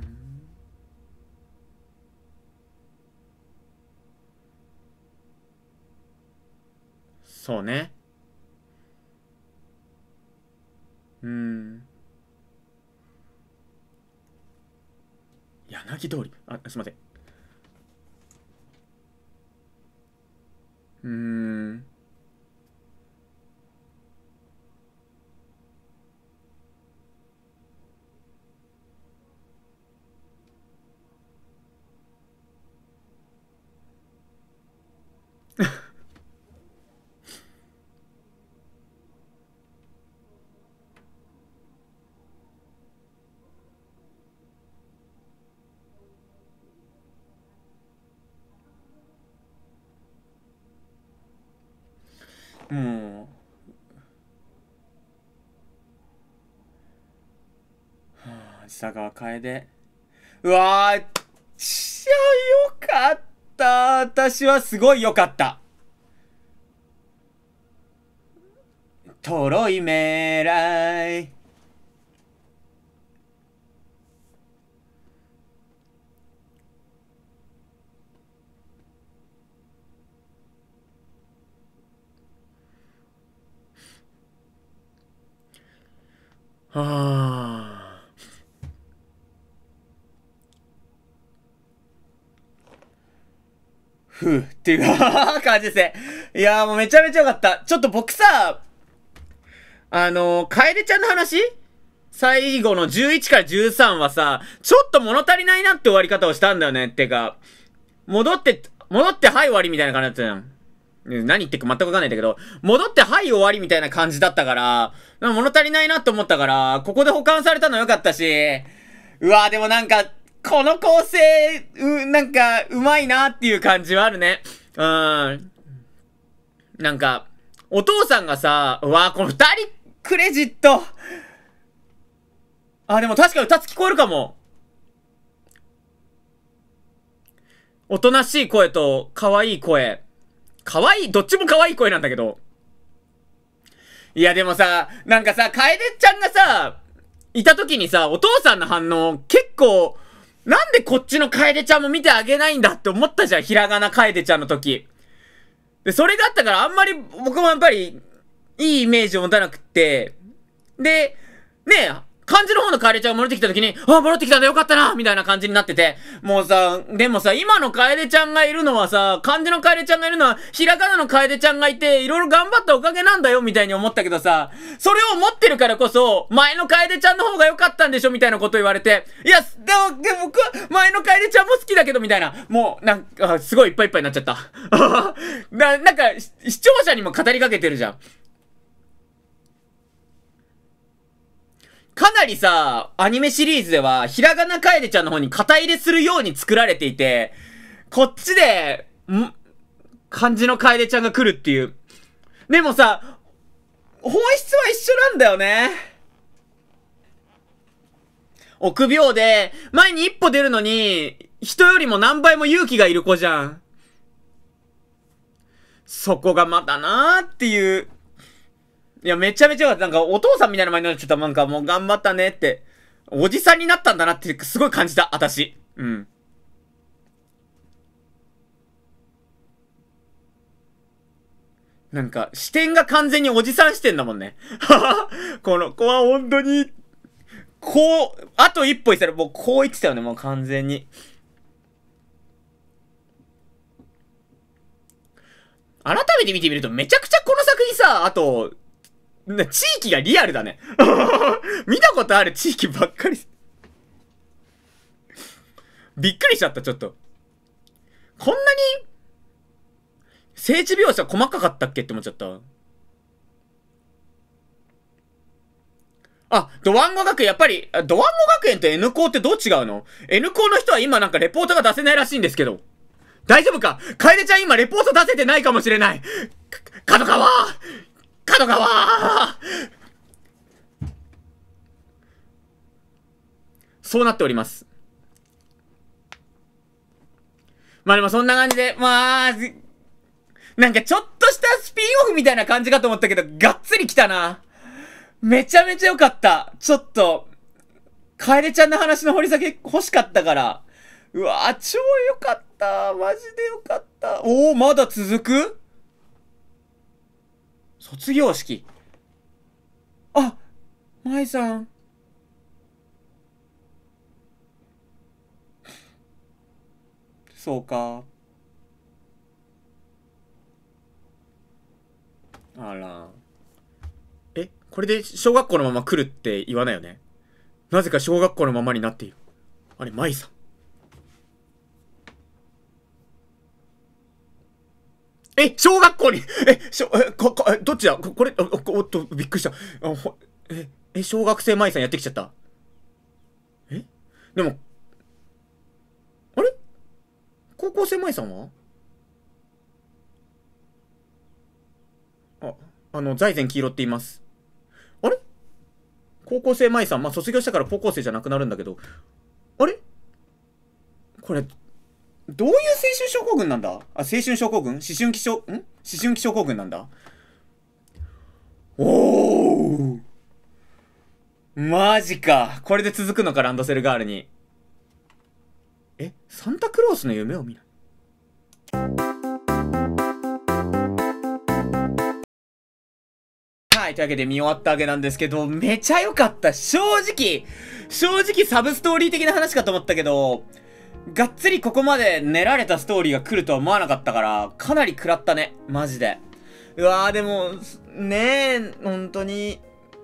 そうね。うーん。柳通り。あ、すいません。うーん。もう、はあ、佐川楓。うわー、ちゃよかった。私はすごいよかった。とろい未来。はあ。ふうっていう感じですね。いやーもうめちゃめちゃよかった。ちょっと僕さ、あのー、楓ちゃんの話最後のじゅういちからじゅうさんはさ、ちょっと物足りないなって終わり方をしたんだよね。ってか、戻って、戻ってはい終わりみたいな感じだったじゃん。何言ってるか全くわかんないんだけど、戻ってはい終わりみたいな感じだったから、物足りないなって思ったから、ここで保管されたのよかったし、うわーでもなんか、この構成、う、なんか、うまいなっていう感じはあるね。うーん。なんか、お父さんがさ、うわーこの二人、クレジット。あ、でも確かに二つ聞こえるかも。おとなしい声と、可愛い声。可愛いどっちも可愛い声なんだけど。いやでもさ、なんかさ、楓ちゃんがさ、いた時にさ、お父さんの反応、結構、なんでこっちの楓ちゃんも見てあげないんだって思ったじゃん、ひらがな楓ちゃんの時。で、それがあったからあんまり僕もやっぱり、いいイメージを持たなくって、で、ねえ、漢字の方の楓ちゃんが戻ってきた時に、あ、戻ってきたんだよかったなみたいな感じになってて、もうさ、でもさ、今の楓ちゃんがいるのはさ、漢字の楓ちゃんがいるのは、ひらがなの楓ちゃんがいて、いろいろ頑張ったおかげなんだよみたいに思ったけどさ、それを持ってるからこそ、前の楓ちゃんの方が良かったんでしょみたいなこと言われて、いや、でも、でも僕は前の楓ちゃんも好きだけどみたいな、もう、なんか、すごいいっぱいいっぱいになっちゃった。な、なんか、視聴者にも語りかけてるじゃん。かなりさ、アニメシリーズでは、ひらがな楓ちゃんの方に肩入れするように作られていて、こっちで、ん漢字の楓ちゃんが来るっていう。でもさ、本質は一緒なんだよね。臆病で、前に一歩出るのに、人よりも何倍も勇気がいる子じゃん。そこがまたなーっていう。いや、めちゃめちゃよかった。なんか、お父さんみたいな前になっちゃった。なんか、もう頑張ったねって。おじさんになったんだなって、すごい感じた。あたし。うん。なんか、視点が完全におじさん視点だもんね。この子は本当に、こう、あと一歩いったらもうこう言ってたよね、もう完全に。改めて見てみるとめちゃくちゃこの作品さ、あと、地域がリアルだね。見たことある地域ばっかり。びっくりしちゃった、ちょっと。こんなに、政治描写細かかったっけって思っちゃった。あ、ドワンゴ学園、やっぱり、ドワンゴ学園と N 校ってどう違うの？ N 校の人は今なんかレポートが出せないらしいんですけど。大丈夫か？楓ちゃん今レポート出せてないかもしれない。角川角川そうなっております。まあでもそんな感じで、まあ、なんかちょっとしたスピンオフみたいな感じかと思ったけど、がっつり来たな。めちゃめちゃ良かった。ちょっと、楓ちゃんの話の掘り下げ欲しかったから。うわぁ、超良かった。マジで良かった。おー、まだ続く？卒業式。あ、舞さん。そうか。あら。え、これで小学校のまま来るって言わないよね。なぜか小学校のままになっている。あれ、舞さん。え、小学校に、え、しょ、え、こ、こ、え、どっちだこ、これ、お、おっと、びっくりした。あ、ほ、え、え、小学生舞さんやってきちゃった。えでも、あれ高校生舞さんはあ、あの、財前黄色って言います。あれ高校生舞さん、まあ、卒業したから高校生じゃなくなるんだけど、あれこれ、どういう青春症候群なんだ？あ、青春症候群？思春期症、ん思春期症候群なんだ。おーマジか。これで続くのか、ランドセルガールに。え、サンタクロースの夢を見ない。はい、というわけで見終わったわけなんですけど、めちゃ良かった。正直、正直サブストーリー的な話かと思ったけど、がっつりここまで練られたストーリーが来るとは思わなかったから、かなり食らったね。マジで。うわーでも、ねえ、本当に、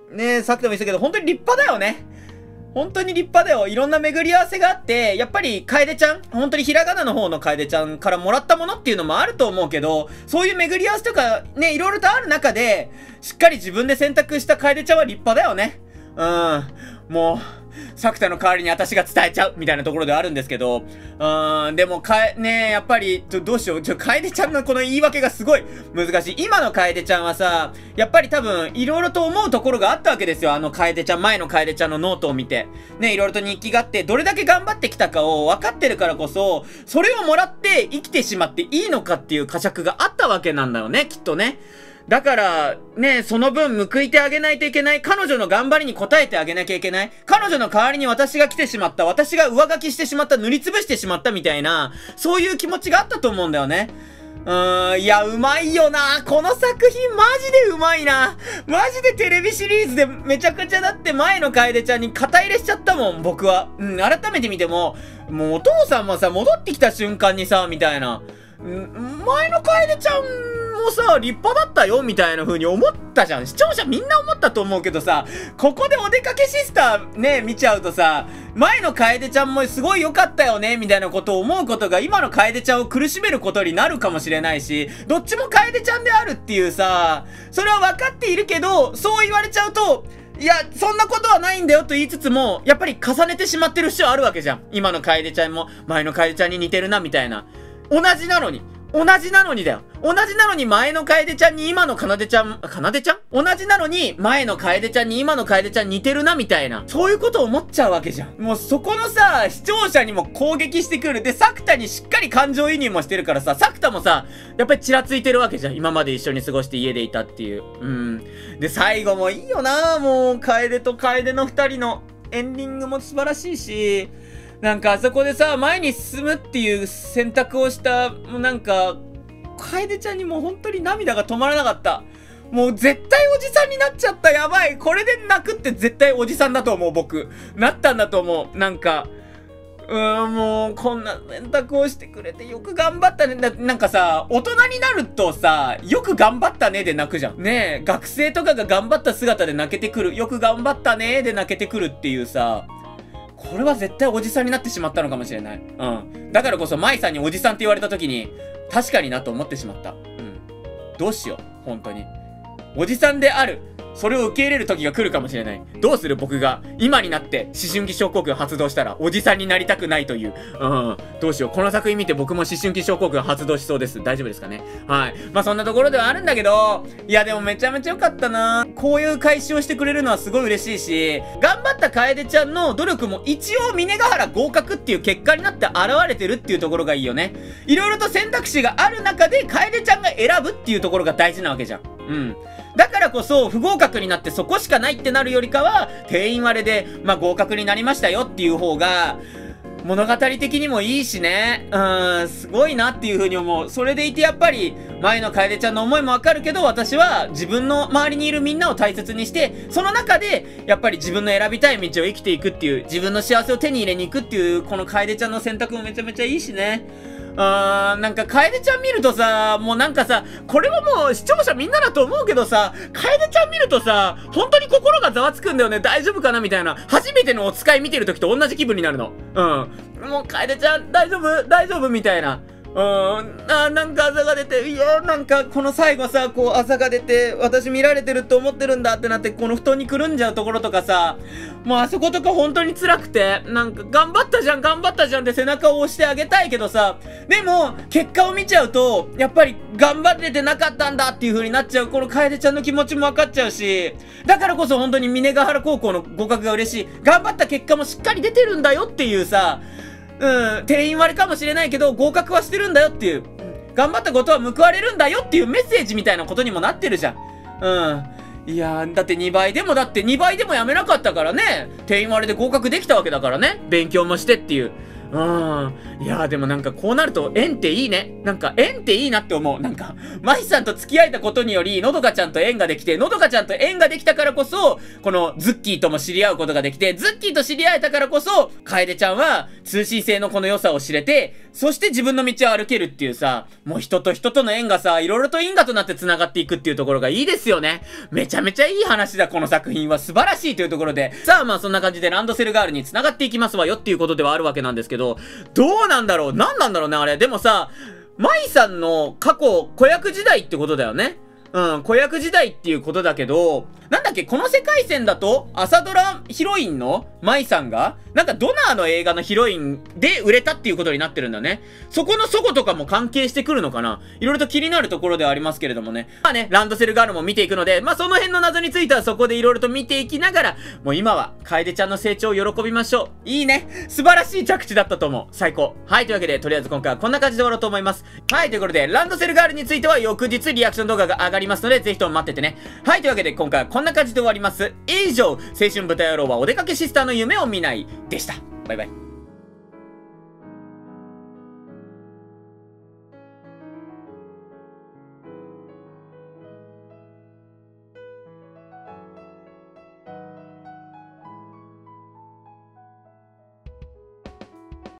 ね、さっきも言ったけど、本当に立派だよね。本当に立派だよ。いろんな巡り合わせがあって、やっぱり楓ちゃん、本当にひらがなの方の楓ちゃんからもらったものっていうのもあると思うけど、そういう巡り合わせとかね、いろいろとある中で、しっかり自分で選択した楓ちゃんは立派だよね。うん。もう、作田の代わりに私が伝えちゃうみたいなところではあるんですけど、うーん、でもかえ、ねえ、やっぱり、どどうしよう、ちょ、楓ちゃんのこの言い訳がすごい難しい。今の楓ちゃんはさ、やっぱり多分、いろいろと思うところがあったわけですよ。あの楓ちゃん、前の楓ちゃんのノートを見て。ね、いろいろと日記があって、どれだけ頑張ってきたかを分かってるからこそ、それをもらって生きてしまっていいのかっていう呵責があったわけなんだよね、きっとね。だから、ね、その分報いてあげないといけない。彼女の頑張りに応えてあげなきゃいけない。彼女の代わりに私が来てしまった。私が上書きしてしまった。塗りつぶしてしまったみたいな、そういう気持ちがあったと思うんだよね。うーん、いや、うまいよな。この作品マジでうまいな。マジでテレビシリーズでめちゃくちゃだって前の楓ちゃんに肩入れしちゃったもん、僕は。うん、改めて見ても、もうお父さんもさ、戻ってきた瞬間にさ、みたいな。ん、前の楓ちゃん、もさ、立派だったよみたいな風に思ったじゃん。視聴者みんな思ったと思うけどさ、ここでお出かけシスターね、見ちゃうとさ、前の楓ちゃんもすごい良かったよねみたいなことを思うことが今の楓ちゃんを苦しめることになるかもしれないし、どっちも楓ちゃんであるっていうさ、それは分かっているけど、そう言われちゃうと、いや、そんなことはないんだよと言いつつも、やっぱり重ねてしまってる節はあるわけじゃん。今の楓ちゃんも前の楓ちゃんに似てるなみたいな。同じなのに。同じなのにだよ。同じなのに前の楓ちゃんに今の奏ちゃん、奏ちゃん同じなのに前の楓ちゃんに今の楓ちゃん似てるなみたいな。そういうことを思っちゃうわけじゃん。もうそこのさ、視聴者にも攻撃してくる。で、作田にしっかり感情移入もしてるからさ、作田もさ、やっぱりちらついてるわけじゃん。今まで一緒に過ごして家でいたっていう。うん。で、最後もいいよなもう、楓と楓の二人のエンディングも素晴らしいし、なんかあそこでさ、前に進むっていう選択をした、もうなんか、楓ちゃんにもう本当に涙が止まらなかった。もう絶対おじさんになっちゃった。やばい。これで泣くって絶対おじさんだと思う、僕。なったんだと思う。なんか、うーん、もう、こんな選択をしてくれてよく頑張ったね。な、なんかさ、大人になるとさ、よく頑張ったねで泣くじゃん。ねえ、学生とかが頑張った姿で泣けてくる。よく頑張ったねで泣けてくるっていうさ、これは絶対おじさんになってしまったのかもしれない。うん。だからこそ、舞さんにおじさんって言われた時に、確かになと思ってしまった。うん。どうしよう。本当に。おじさんである。それを受け入れる時が来るかもしれない。どうする僕が、今になって思春期症候群発動したら、おじさんになりたくないという。うん。どうしよう。この作品見て僕も思春期症候群発動しそうです。大丈夫ですかね。はい。まあそんなところではあるんだけど、いやでもめちゃめちゃ良かったな。こういう開始をしてくれるのはすごい嬉しいし、頑張った楓ちゃんの努力も一応峰ヶ原合格っていう結果になって現れてるっていうところがいいよね。いろいろと選択肢がある中で楓ちゃんが選ぶっていうところが大事なわけじゃん。うん。だからこそ、不合格になってそこしかないってなるよりかは、定員割れで、まあ、合格になりましたよっていう方が、物語的にもいいしね。うーん、すごいなっていう風に思う。それでいてやっぱり、前の楓ちゃんの思いもわかるけど、私は自分の周りにいるみんなを大切にして、その中で、やっぱり自分の選びたい道を生きていくっていう、自分の幸せを手に入れに行くっていう、この楓ちゃんの選択もめちゃめちゃいいしね。あー、なんか、楓ちゃん見るとさ、もうなんかさ、これはもう視聴者みんなだと思うけどさ、楓ちゃん見るとさ、本当に心がざわつくんだよね。大丈夫かなみたいな。初めてのお使い見てる時と同じ気分になるの。うん。もう、楓ちゃん、大丈夫大丈夫みたいな。うーん、あーなんかあざが出て、いやーなんかこの最後さ、こうあざが出て、私見られてるって思ってるんだってなって、この布団にくるんじゃうところとかさ、もうあそことか本当に辛くて、なんか頑張ったじゃん、頑張ったじゃんって背中を押してあげたいけどさ、でも、結果を見ちゃうと、やっぱり頑張れてなかったんだっていう風になっちゃう、この楓ちゃんの気持ちも分かっちゃうし、だからこそ本当に峰ヶ原高校の合格が嬉しい。頑張った結果もしっかり出てるんだよっていうさ、うん、定員割れかもしれないけど、合格はしてるんだよっていう、頑張ったことは報われるんだよっていうメッセージみたいなことにもなってるじゃん。うん。いやー、だってにばいでもだってにばいでもやめなかったからね。定員割れで合格できたわけだからね。勉強もしてっていう。 うん。いやーでもなんかこうなると縁っていいね。なんか縁っていいなって思う。なんか、舞さんと付き合えたことにより、のどかちゃんと縁ができて、のどかちゃんと縁ができたからこそ、このズッキーとも知り合うことができて、ズッキーと知り合えたからこそ、楓ちゃんは通信制のこの良さを知れて、そして自分の道を歩けるっていうさ、もう人と人との縁がさ、いろいろと因果となって繋がっていくっていうところがいいですよね。めちゃめちゃいい話だ、この作品は。素晴らしいというところで。さあまあそんな感じでランドセルガールに繋がっていきますわよっていうことではあるわけなんですけど、どうなんだろう、何なんだろうね、あれ。でもさ、舞さんの過去、子役時代ってことだよね。うん、子役時代っていうことだけど、なんだっけ、この世界線だと、朝ドラヒロインの舞さんが、なんかドナーの映画のヒロインで売れたっていうことになってるんだね。そこのそことかも関係してくるのかな。いろいろと気になるところではありますけれどもね。まあね、ランドセルガールも見ていくので、まあその辺の謎についてはそこでいろいろと見ていきながら、もう今は、楓ちゃんの成長を喜びましょう。いいね。素晴らしい着地だったと思う。最高。はい、というわけで、とりあえず今回はこんな感じで終わろうと思います。はい、ということで、ランドセルガールについては翌日リアクション動画が上がりますので、ぜひとも待っててね。はい、というわけで今回はこんな感じで終わります。以上、青春豚野郎はお出かけシスターの夢を見ないでした。バイバイ。